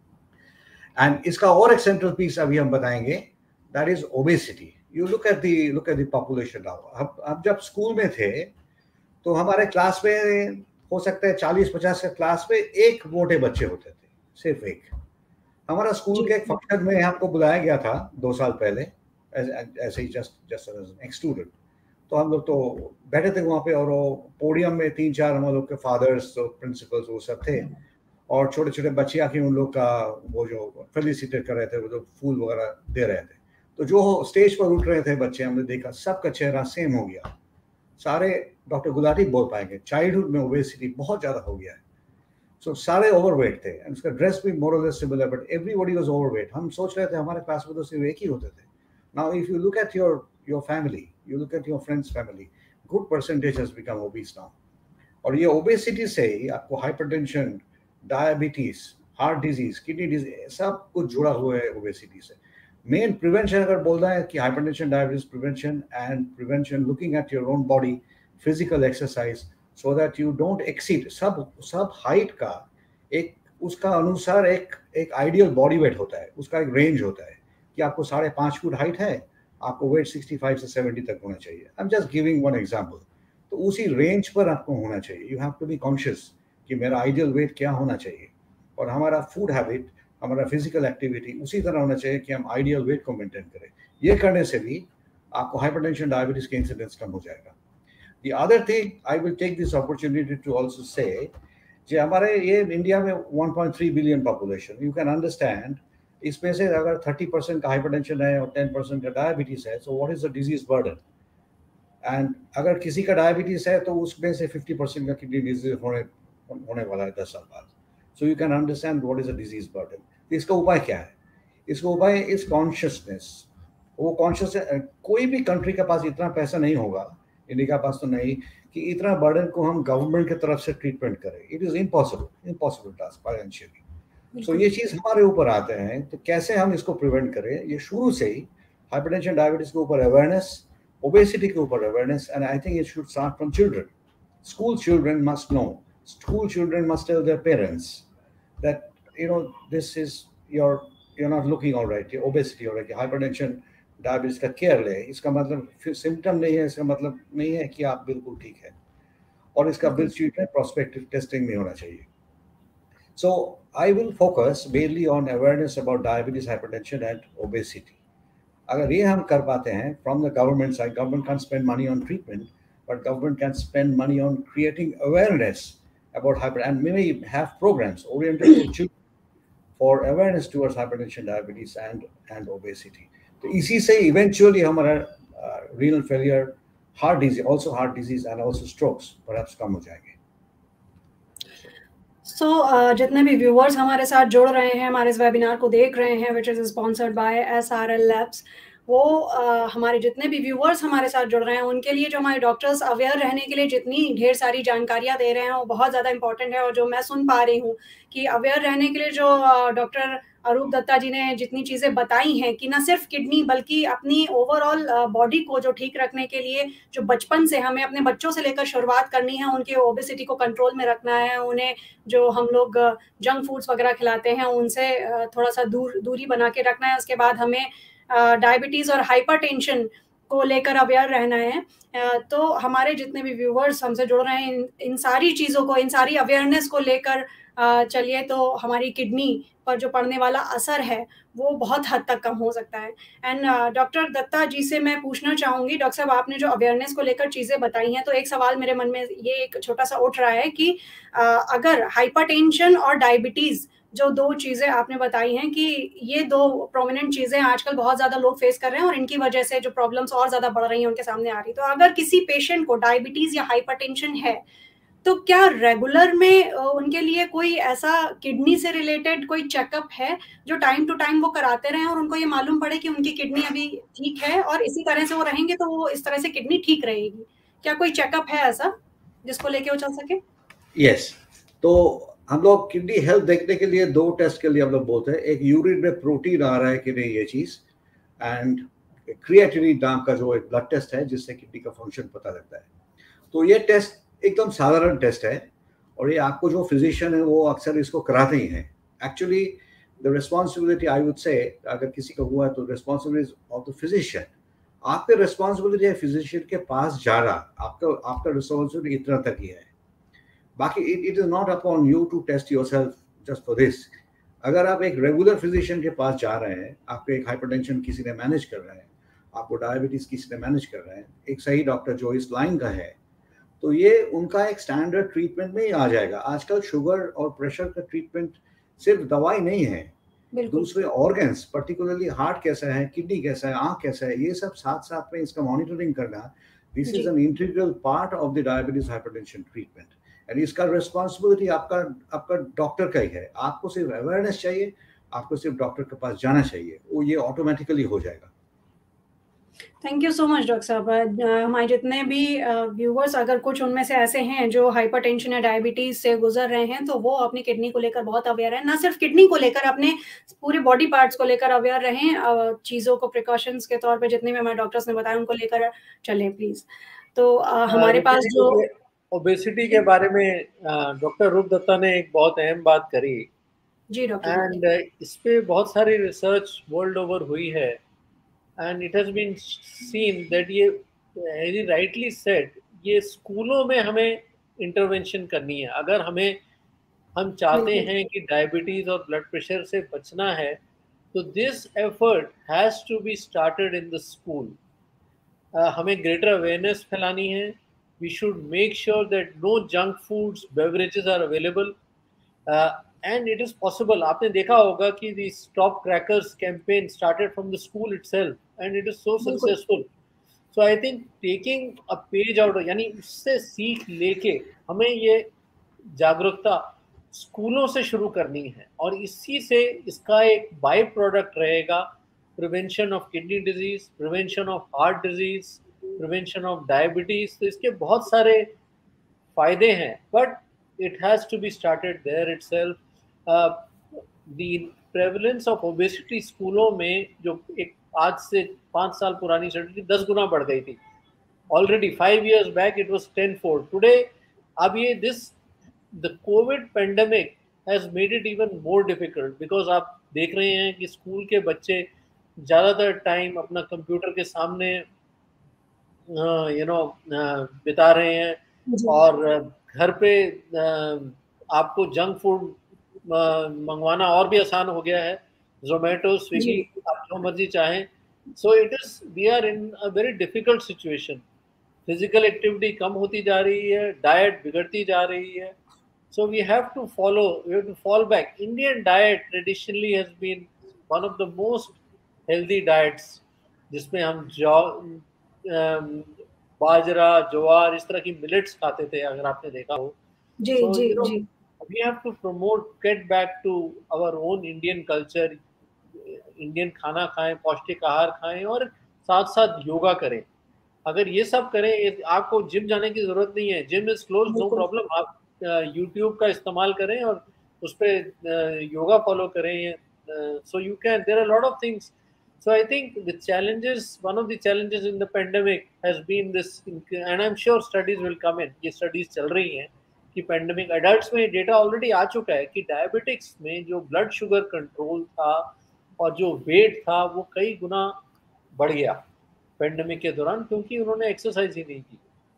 एंड इसका और एक सेंट्रल पीस अभी हम बताएंगे, that is obesity. You look at the population now. अब जब स्कूल में थे तो हमारे क्लास में हो सकता है 40-50 के क्लास में एक मोटे बच्चे होते थे, सिर्फ एक। हमारा स्कूल के एक फंक्शन में हमको बुलाया गया था 2 साल पहले, ऐसे ही जस्ट एक स्टूडेंट। तो हम लोग तो बैठे थे वहाँ पे और वो पोडियम में 3-4 हम लोग के फादर्स और प्रिंसिपल्स वो सब थे और छोटे छोटे बच्चे आके उन लोग का वो जो फेलिसिटेट कर रहे थे, वो जो फूल वगैरह दे रहे थे। तो जो स्टेज पर उठ रहे थे बच्चे, हमने देखा सबका चेहरा सेम हो गया। सारे डॉक्टर गुलाटी बोल पाएंगे, चाइल्डहुड में ओबेसिटी बहुत ज़्यादा हो गया है। सो सारे ओवरवेट थे, उसका ड्रेस भी मोर और less similar, but everybody was overweight. हम सोच रहे थे हमारे क्लास में तो सिर्फ एक ही होते थे। Now if you look at your family, you look at your friends family, good percentage has become obese now. और ये ओबेसिटी से ही आपको hypertension, diabetes, heart disease, kidney disease सब कुछ जुड़ा हुआ है ओबेसिटी से। मेन प्रिवेंशन अगर बोल रहे हैं कि hypertension, diabetes prevention and prevention looking at your own body, physical exercise so that you don't exceed. सब हाइट का एक उसका अनुसार एक आइडियल बॉडी वेट होता है, उसका एक रेंज होता है कि आपको 5.5 फुट हाइट है, आपको वेट 65 से 70 तक होना चाहिए। I am just giving one example. तो उसी रेंज पर आपको होना चाहिए। You have to be conscious कि मेरा आइडियल वेट क्या होना चाहिए, और हमारा फूड हैबिट, हमारा फिजिकल एक्टिविटी उसी तरह होना चाहिए कि हम आइडियल वेट को मेंटेन करें। ये करने से भी आपको हाइपरटेंशन, डायबिटीज के इंसिडेंस कम हो जाएगा। The other thing, I will take this opportunity to also say, कि हमारे ये इंडिया में 1.3 billion population, you can understand, इसमें से अगर 30% का हाइपरटेंशन है और 10% का डायबिटीज है, so what is the disease burden. And अगर किसी का डायबिटीज है तो उसमें से 50% का किडनी डिजीज होने वाला है 10 साल बाद। So you can understand what is the disease burden. इसका उपाय क्या है? इसका उपाय इज कॉन्शियसनेस। वो कॉन्शियस, कोई भी कंट्री के पास इतना पैसा नहीं होगा, इंडिया के पास तो नहीं, कि इतना बर्डन को हम गवर्नमेंट की तरफ से ट्रीटमेंट करें। It is impossible task financially. So ये चीज़ हमारे ऊपर आते हैं, तो कैसे हम इसको प्रिवेंट करें। ये शुरू से ही हाइपरटेंशन, डायबिटीज के ऊपर अवेयरनेस, ओबेसिटी के ऊपर awareness, and I think it should start from children. School children must know, school children must tell their parents that this is you're not looking all right, your obesity or hypertension, diabetes का केयर ले। इसका मतलब सिम्टम नहीं है, इसका मतलब नहीं है कि आप बिल्कुल ठीक है, और इसका बिल ट्रीटमेंट प्रोस्पेक्टिव टेस्टिंग में होना चाहिए। So I will focus mainly on awareness about diabetes, hypertension and obesity. अगर ये हम कर पाते हैं from the government side, government can spend money on treatment, but government can spend money on creating awareness about hyper, and may have programs oriented to children for awareness towards hypertension, diabetes and obesity. तो इसी से इवेंचुअली हमारा renal failure, heart disease and also strokes perhaps कम हो जाएंगे। सो जितने भी व्यूअर्स हमारे साथ जुड़ रहे हैं, हमारे इस वेबिनार को देख रहे हैं, which is sponsored by SRL labs, वो हमारे जितने भी व्यूअर्स हमारे साथ जुड़ रहे हैं उनके लिए जो हमारे डॉक्टर्स अवेयर रहने के लिए जितनी ढेर सारी जानकारियाँ दे रहे हैं वो बहुत ज़्यादा इंपॉर्टेंट है। और जो मैं सुन पा रही हूँ कि अवेयर रहने के लिए जो डॉक्टर अरूप दत्ता जी ने जितनी चीज़ें बताई हैं कि न सिर्फ किडनी बल्कि अपनी ओवरऑल बॉडी को जो ठीक रखने के लिए जो बचपन से हमें अपने बच्चों से लेकर शुरुआत करनी है, उनके ओबेसिटी को कंट्रोल में रखना है, उन्हें जो हम लोग जंक फूड्स वगैरह खिलाते हैं उनसे थोड़ा सा दूरी बना के रखना है। उसके बाद हमें डायबिटीज़ और हाइपरटेंशन को लेकर अवेयर रहना है। तो हमारे जितने भी व्यूवर्स हमसे जुड़ रहे हैं इन सारी चीज़ों को, इन सारी अवेयरनेस को लेकर चलिए तो हमारी किडनी पर जो पड़ने वाला असर है वो बहुत हद तक कम हो सकता है। एंड डॉक्टर दत्ता जी से मैं पूछना चाहूँगी, डॉक्टर साहब आपने जो अवेयरनेस को लेकर चीज़ें बताई हैं तो एक सवाल मेरे मन में ये एक छोटा सा उठ रहा है कि अगर हाइपरटेंशन और डायबिटीज़ जो 2 चीज़ें आपने बताई हैं कि ये 2 प्रोमिनेंट चीज़ें आजकल बहुत ज़्यादा लोग फेस कर रहे हैं और इनकी वजह से जो प्रॉब्लम्स और ज़्यादा बढ़ रही हैं उनके सामने आ रही है। तो अगर किसी पेशेंट को डायबिटीज़ या हाइपरटेंशन है तो क्या रेगुलर में उनके लिए कोई ऐसा किडनी से रिलेटेड कोई चेकअप है जो टाइम टू टाइम वो कराते रहें और उनको ये मालूम पड़े कि उनकी किडनी अभी ठीक है और इसी तरह से वो रहेंगे तो वो इस तरह से किडनी ठीक रहेगी? क्या कोई चेकअप है ऐसा जिसको लेके वो चल सके? यस, तो हम लोग किडनी हेल्थ देखने के लिए 2 टेस्ट के लिए हम लोग बोलते हैं। एक यूरिन में प्रोटीन आ रहा है कि नहीं ये चीज़, एंड क्रिएटिनिन नाम का जो एक ब्लड टेस्ट है जिससे किडनी का फंक्शन पता लगता है। तो ये टेस्ट एकदम साधारण टेस्ट है और ये आपको जो फिजिशियन है वो अक्सर इसको कराते ही हैं। Actually the responsibility I would say, अगर किसी का हुआ है तो रिस्पॉन्सिबिलिटी ऑफ द फिजिशियन। आपकी रिस्पॉन्सिबिलिटी है फिजिशियन के पास जाना, आपका रिस्पॉन्सिबिलिटी इतना तक ही है। बाकी it is not upon you to test yourself just for this. अगर आप एक रेगुलर फिजिशियन के पास जा रहे हैं, आपको एक हाइपरटेंशन किसी ने मैनेज कर रहा है, आपको डायबिटीज किसी ने मैनेज कर रहा है, एक सही डॉक्टर जो इस लाइन का है, तो ये उनका एक स्टैंडर्ड ट्रीटमेंट में ही आ जाएगा। आजकल शुगर और प्रेशर का ट्रीटमेंट सिर्फ दवाई नहीं है, दूसरे ऑर्गन्स पर्टिकुलरली हार्ट कैसा है, किडनी कैसा है, आंख कैसा है, ये सब साथ साथ में इसका मॉनिटरिंग करना, this is an integral part of the diabetes hypertension treatment. And इसका रिस्पॉन्सिबिलिटी आपका डॉक्टर का ही है। आपको सिर्फ अवेयरनेस चाहिए, आपको सिर्फ डॉक्टर के पास जाना चाहिए, वो ये ऑटोमेटिकली हो जाएगा। Thank you so much doctor साहब। हमारे जितने भी व्यूवर्स अगर कुछ उनमें से ऐसे हैं जो हाइपरटेंशन या डायबिटीज से गुजर रहे हैं तो वो अपनी किडनी को लेकर बहुत अवेयर है। ना सिर्फ किडनी को लेकर, अपने पूरे बॉडी पार्ट्स को लेकर अवेयर रहें। चीज़ों को प्रिकॉशंस के तौर पे जितने भी हमारे डॉक्टर्स ने बताया उनको लेकर चलें प्लीज। तो हमारे पास जो ओबेसिटी के बारे में डॉक्टर रूप दत्ता ने एक बहुत अहम बात करी जी डॉक्टर, एंड इस पे बहुत सारी रिसर्च वर्ल्ड ओवर हुई है and it has been seen that ये as he rightly said, ये स्कूलों में हमें इंटरवेंशन करनी है। अगर हम चाहते हैं कि डायबिटीज और ब्लड प्रेशर से बचना है तो this effort has to be started in the school. हमें ग्रेटर अवेयरनेस फैलानी है। We should make sure that no junk foods beverages are available and it is possible. आपने देखा होगा कि the stop crackers campaign started from the school itself and it is so successful. So I think taking a page out, यानी उससे सीख लेके हमें ये जागरूकता स्कूलों से शुरू करनी है और इसी से इसका एक बाय प्रोडक्ट रहेगा prevention of kidney disease, prevention of heart disease, prevention of diabetes. तो इसके बहुत सारे फायदे हैं, but it has to be started there itself. The prevalence of obesity स्कूलों में जो एक आज से 5 साल पुरानी स्टडी 10 गुना बढ़ गई थी। Already 5 years back it was 10-fold. Today अब ये the COVID pandemic has made it even more difficult because आप देख रहे हैं कि स्कूल के बच्चे ज़्यादातर टाइम अपना कंप्यूटर के सामने बिता रहे हैं और घर पे आपको जंक फूड मंगवाना और भी आसान हो गया है, जोमेटो, स्विगी, आप जो मर्जी चाहें। So it is we are in a very difficult situation. Physical activity कम होती जा रही है, डाइट बिगड़ती जा रही है। So we have to fall back. Indian diet traditionally has been one of the most healthy diets, जिसमें हम बाजरा, ज्वार, इस तरह की मिलेट्स खाते थे, अगर आपने देखा हो। जी जी जी। We have to promote, get back to our own Indian culture. Indian खाना खाएं, पौष्टिक आहार खाएं और साथ साथ योगा करें। अगर ये सब करें, आपको जिम जाने की जरूरत नहीं है, gym is close, no problem. आप यूट्यूब का इस्तेमाल करें और उस पर योगा फॉलो करें, so you can, there are a lot of things. So I think the challenges, one of the challenges in the pandemic has been this, and I'm sure studies will come in, ये studies चल रही हैं कि पेंडेमिक एडल्ट्स में डेटा ऑलरेडी आ चुका है कि डायबिटिक्स में जो ब्लड शुगर कंट्रोल था और जो वेट था वो कई गुना बढ़ गया पेंडेमिक के दौरान, क्योंकि उन्होंने एक्सरसाइज ही नहीं की।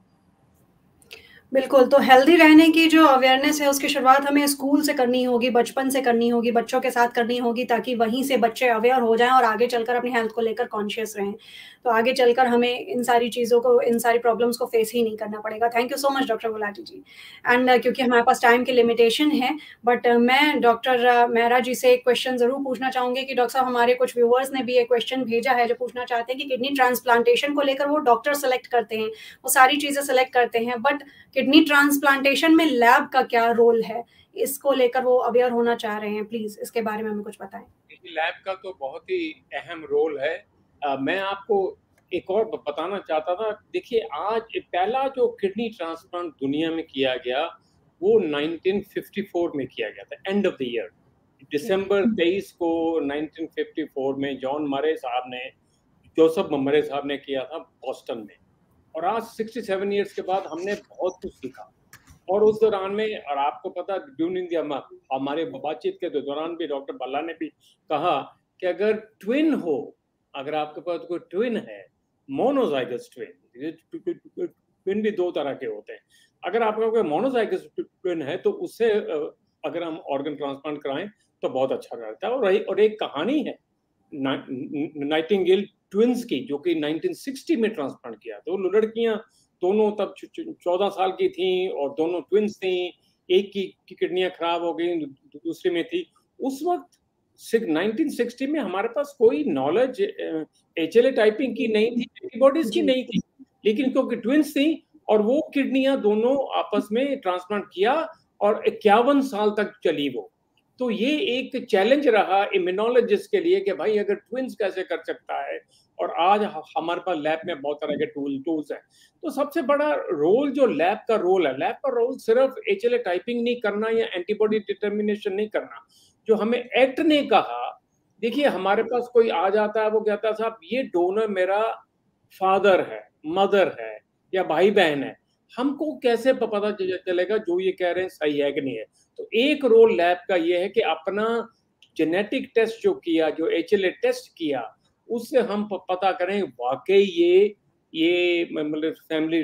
बिल्कुल, तो हेल्दी रहने की जो अवेयरनेस है उसकी शुरुआत हमें स्कूल से करनी होगी, बचपन से करनी होगी, बच्चों के साथ करनी होगी, ताकि वहीं से बच्चे अवेयर हो जाएँ और आगे चलकर अपनी हेल्थ को लेकर कॉन्शियस रहें। तो आगे चलकर हमें इन सारी चीज़ों को, इन सारी प्रॉब्लम्स को फेस ही नहीं करना पड़ेगा। Thank you so much doctor Gulati ji. And क्योंकि हमारे पास टाइम की लिमिटेशन है, बट मैं डॉक्टर मेहरा जी से एक क्वेश्चन ज़रूर पूछना चाहूँगी कि डॉक्टर साहब, हमारे कुछ व्यूअर्स ने भी एक क्वेश्चन भेजा है जो पूछना चाहते हैं कि किडनी ट्रांसप्लांटेशन को लेकर वो डॉक्टर सेलेक्ट करते हैं, वो सारी चीज़ें सेलेक्ट करते हैं, बट किडनी ट्रांसप्लांटेशन में लैब का क्या रोल है, इसको लेकर वो अवेयर होना चाह रहे हैं। प्लीज इसके बारे में हमें कुछ बताएं। लैब का तो बहुत ही अहम रोल है। मैं आपको एक और बताना चाहता था। देखिए, आज पहला जो किडनी ट्रांसप्लांट दुनिया में किया गया वो 1954 में किया गया था, एंड ऑफ द ईयर दिसंबर 23 को 1954 में जॉन मरे साहब ने, जोसेफ मरे साहब ने किया था बॉस्टन में। और आज 67 इयर्स के बाद हमने बहुत कुछ सीखा। और उस दौरान में, और आपको पता, ड्यूरिंग हमारे बातचीत के दौरान भी डॉक्टर बल्ला ने भी कहा कि अगर ट्विन हो, अगर आपके पास कोई ट्विन है, मोनोजाइगस ट्विन भी दो तरह के होते हैं, अगर आपका कोई मोनोजाइगस ट्विन है तो उससे अगर हम ऑर्गन ट्रांसप्लांट कराएं तो बहुत अच्छा रहता है। और एक कहानी है नाइटिंगेल ट्विंस की, जो कि 1960 में ट्रांसप्लांट किया। तो लड़कियां दोनों तब 14 साल की थी और दोनों ट्विंस थी। एक की किडनियां खराब हो गई, दूसरी में थी। उस वक्त 1960 में हमारे पास कोई नॉलेज HLA टाइपिंग की नहीं थी, एंटीबॉडीज की नहीं थी, लेकिन क्योंकि ट्विंस थी और वो किडनियां दोनों आपस में ट्रांसप्लांट किया और 51 साल तक चली वो। तो ये एक चैलेंज रहा इम्यूनोलॉजिस्ट के लिए कि भाई अगर ट्विंस कैसे कर सकता है। और आज हमारे पास लैब में बहुत तरह के टूल्स हैं। तो सबसे बड़ा रोल जो लैब का रोल है, लैब का रोल सिर्फ HLA टाइपिंग नहीं करना या एंटीबॉडी डिटर्मिनेशन नहीं करना। जो हमें एक्ट ने कहा, देखिए हमारे पास कोई आ जाता है, वो कहता है साहब ये डोनर मेरा फादर है, मदर है या भाई बहन है, हमको कैसे पता चलेगा जो ये कह रहे हैं सही है कि नहीं है। तो एक रोल लैब का ये है कि अपना जेनेटिक टेस्ट जो किया, जो HLA टेस्ट किया, उससे हम पता करें वाकई ये मतलब फैमिली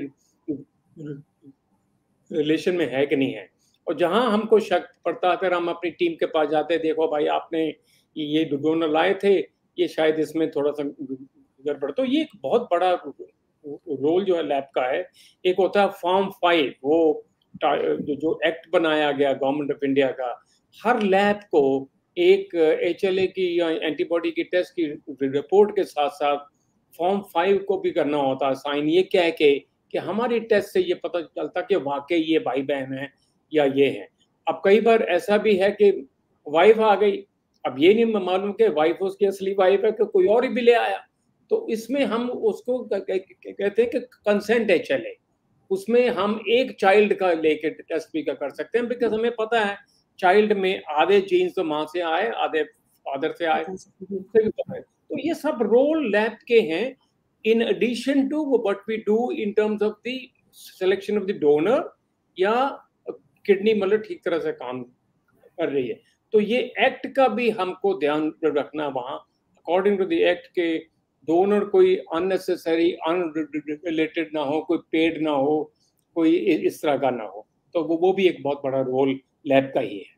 रिलेशन में है कि नहीं है। और जहां हमको शक पड़ता है फिर हम अपनी टीम के पास जाते हैं, देखो भाई आपने ये डोनर लाए थे, ये शायद इसमें थोड़ा सा गड़बड़। तो ये एक बहुत बड़ा रोल जो है लैब का है। एक होता है फॉर्म 5, वो जो एक्ट बनाया गया गवर्नमेंट ऑफ इंडिया का, हर लैब को एक HLA की या एंटीबॉडी की टेस्ट की रिपोर्ट के साथ साथ फॉर्म 5 को भी करना होता है साइन, ये कह के कि हमारी टेस्ट से ये पता चलता कि वाकई ये भाई बहन है या ये है। अब कई बार ऐसा भी है कि वाइफ आ गई, अब ये नहीं मालूम कि वाइफ उसकी असली वाइफ है कि कोई और ही भी ले आया। तो इसमें हम उसको कहते हैं कि कंसेंट HLA, उसमें हम एक चाइल्ड का लेके टेस्ट भी कर सकते हैं, बिकॉज हमें पता है चाइल्ड में आधे जीन्स तो माँ से आए, आधे फादर से आए, उससे भी पता है। तो ये सब रोल लैब के हैं, in addition to what we do in terms of the selection of the donor या किडनी मतलब ठीक तरह से काम कर रही है। तो ये एक्ट का भी हमको ध्यान रखना वहाँ, अकॉर्डिंग टू द एक्ट के डोनर कोई अननेसेसरी अनरिलेटेड ना हो, कोई पेड ना हो, कोई इस तरह का ना हो। तो वो भी एक बहुत बड़ा रोल लैब का ही है।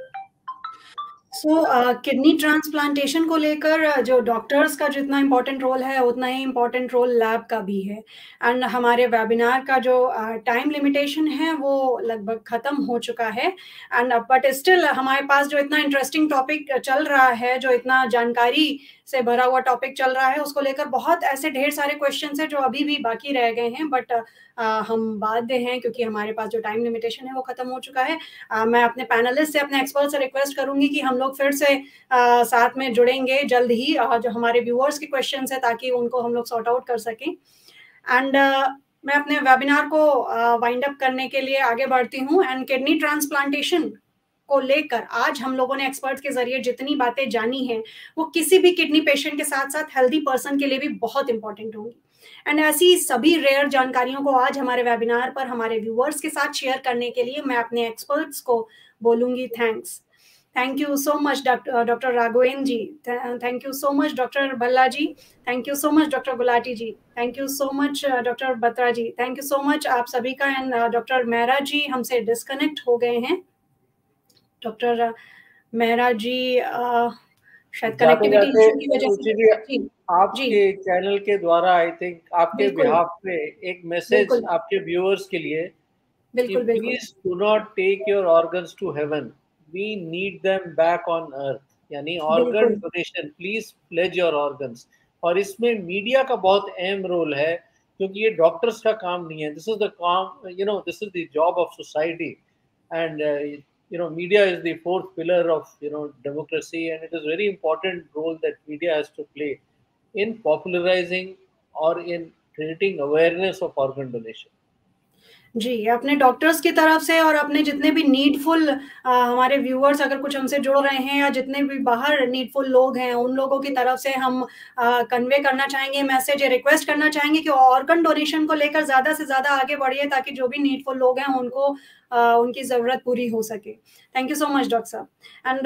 किडनी ट्रांसप्लांटेशन को लेकर जो डॉक्टर्स का जितना इम्पोर्टेंट रोल है उतना ही इम्पोर्टेंट रोल लैब का भी है। एंड हमारे वेबिनार का जो टाइम लिमिटेशन है वो लगभग ख़त्म हो चुका है। एंड बट स्टिल हमारे पास जो इतना इंटरेस्टिंग टॉपिक चल रहा है, जो इतना जानकारी से भरा हुआ टॉपिक चल रहा है, उसको लेकर बहुत ऐसे ढेर सारे क्वेश्चंस हैं जो अभी भी बाकी रह गए हैं, बट हम बाध्य हैं क्योंकि हमारे पास जो टाइम लिमिटेशन है वो ख़त्म हो चुका है। मैं अपने पैनलिस्ट से, अपने एक्सपर्ट से रिक्वेस्ट करूंगी कि हम लोग लोग फिर से साथ में जुड़ेंगे जल्द ही, जो हमारे व्यूअर्स के क्वेश्चंस है, ताकि उनको हम लोग सॉर्ट आउट कर सकें। एंड मैं अपने वेबिनार को वाइंड अप करने के लिए आगे बढ़ती हूँ। एंड किडनी ट्रांसप्लांटेशन को लेकर आज हम लोगों ने एक्सपर्ट्स के जरिए जितनी बातें जानी हैं, वो किसी भी किडनी पेशेंट के साथ साथ हेल्दी पर्सन के लिए भी बहुत इंपॉर्टेंट होंगी। एंड ऐसी सभी रेयर जानकारियों को आज हमारे वेबिनार पर हमारे व्यूअर्स के साथ शेयर करने के लिए मैं अपने एक्सपर्ट्स को बोलूंगी thanks. Thank you so much doctor Raghavendra ji, thank you so much doctor Bhalla ji, thank you so much doctor Gulati ji, thank you so much doctor Batra ji, thank you so much आप सभी का। एंड डॉक्टर मेहरा जी हमसे डिस्कनेक्ट हो गए हैं। डॉक्टर मेहरा जी शायद कनेक्टिविटी इशू की वजह से आपके चैनल के द्वारा आई थिंक आपके बिहाफ पे एक मैसेज आपके व्यूअर्स के लिए, please do not take your organs to heaven, we need them back on earth, यानी organ donation, please pledge your organs. और इसमें मीडिया का बहुत अहम रोल है, क्योंकि ये डॉक्टर्स का काम नहीं है, दिस इज द काम, you know, this is the job of society. And you know, media is the fourth pillar of, you know, democracy, and it is very important role that media has to play in popularizing or in creating awareness of organ donation. जी, अपने डॉक्टर्स की तरफ से और अपने जितने भी नीडफुल हमारे व्यूअर्स अगर कुछ हमसे जुड़ रहे हैं, या जितने भी बाहर नीडफुल लोग हैं, उन लोगों की तरफ से हम कन्वे करना चाहेंगे मैसेज, रिक्वेस्ट करना चाहेंगे कि ऑर्गन डोनेशन को लेकर ज़्यादा से ज़्यादा आगे बढ़िए, ताकि जो भी नीडफुल लोग हैं उनको उनकी ज़रूरत पूरी हो सके। Thank you so much doctor साहब। एंड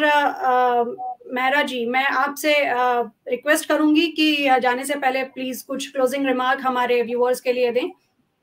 डॉक्टर मेहरा जी, मैं आपसे रिक्वेस्ट करूंगी कि जाने से पहले प्लीज़ कुछ क्लोजिंग रिमार्क हमारे व्यूअर्स के लिए दें।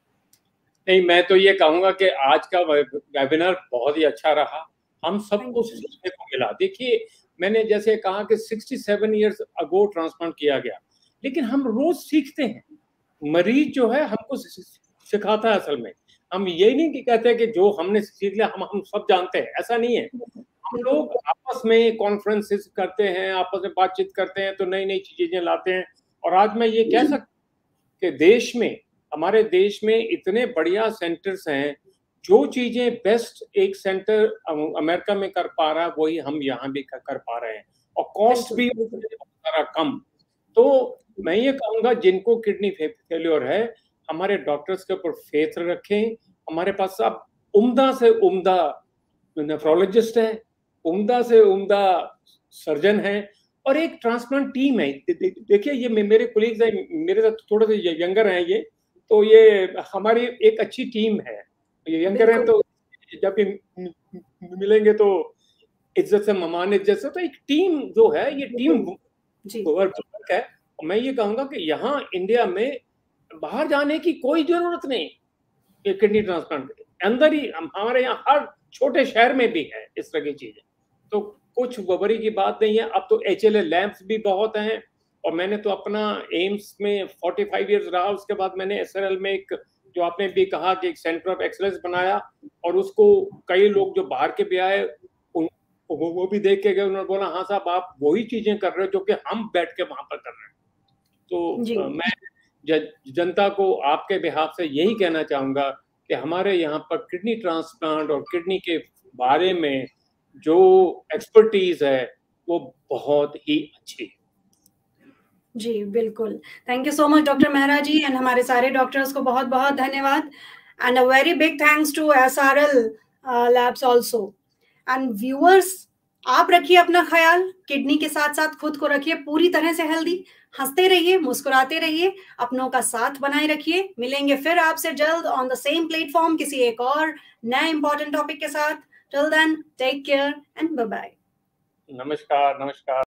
नहीं, मैं तो ये कहूंगा कि आज का वेबिनार बहुत ही अच्छा रहा, हम सबको सीखने को मिला। देखिए, मैंने जैसे कहा कि 67 इयर्स अगो ट्रांसप्लांट किया गया, लेकिन हम रोज सीखते हैं। मरीज जो है हमको सिखाता है। असल में हम ये नहीं कि कहते हैं कि जो हमने सीख लिया हम सब जानते हैं, ऐसा नहीं है। हम लोग आपस में कॉन्फ्रेंसेस करते हैं, आपस में बातचीत करते हैं, तो नई नई चीजें लाते हैं। और आज मैं ये कह सकता कि देश में, हमारे देश में इतने बढ़िया सेंटर्स हैं, जो चीजें बेस्ट एक सेंटर अमेरिका में कर पा रहा है, वही हम यहाँ भी कर पा रहे हैं, और कॉस्ट भी सारा कम। तो मैं ये कहूँगा, जिनको किडनी फेल्योर है, हमारे डॉक्टर्स के ऊपर फेथ रखें। हमारे पास अब उम्दा से उम्दा नेफ्रोलॉजिस्ट है, उम्दा से उम्दा सर्जन है, और एक ट्रांसप्लांट टीम है। देखिए, ये मेरे कोलीग्स हैं, मेरे साथ थोड़े से यंगर हैं ये, तो ये हमारी एक अच्छी टीम है। ये यंगर हैं, तो जब भी मिलेंगे तो इज्जत से मेहमान इज्जत से, तो एक टीम जो है, ये टीम वर्क है। और मैं ये कहूँगा कि यहाँ इंडिया में बाहर जाने की कोई जरूरत नहीं। ये किडनी ट्रांसप्लांट अंदर ही, हमारे यहाँ हर छोटे शहर में भी है इस तरह की चीजें, तो कुछ वबरी की बात नहीं है। अब तो HLA लैब्स भी बहुत हैं, और मैंने तो अपना एम्स में 45 इयर्स रहा, उसके बाद मैंने SRL में एक, जो आपने भी कहा कि एक सेंटर ऑफ एक्सीलेंस बनाया, और उसको कई लोग जो बाहर के भी आए वो भी देख के गए, उन्होंने बोला हाँ साहब, आप वही चीजें कर रहे हो जो कि हम बैठ के वहां पर कर रहे हैं। तो मैं जनता को आपके बिहाफ से यही कहना चाहूंगा कि हमारे यहाँ पर किडनी ट्रांसप्लांट और किडनी के बारे में जो एक्सपर्टीज है वो बहुत ही अच्छी है। जी बिल्कुल, thank you so much doctor Mehra ji, and हमारे सारे डॉक्टर्स को बहुत बहुत धन्यवाद, and a very big thanks to SRL labs also. And viewers, आप रखिए अपना ख्याल, किडनी के साथ साथ खुद को रखिए पूरी तरह से हेल्दी, हंसते रहिए, मुस्कुराते रहिए, अपनों का साथ बनाए रखिए। मिलेंगे फिर आपसे जल्द ऑन द सेम प्लेटफॉर्म किसी एक और नए इंपॉर्टेंट टॉपिक के साथ। Till then, take care and bye bye. नमस्कार।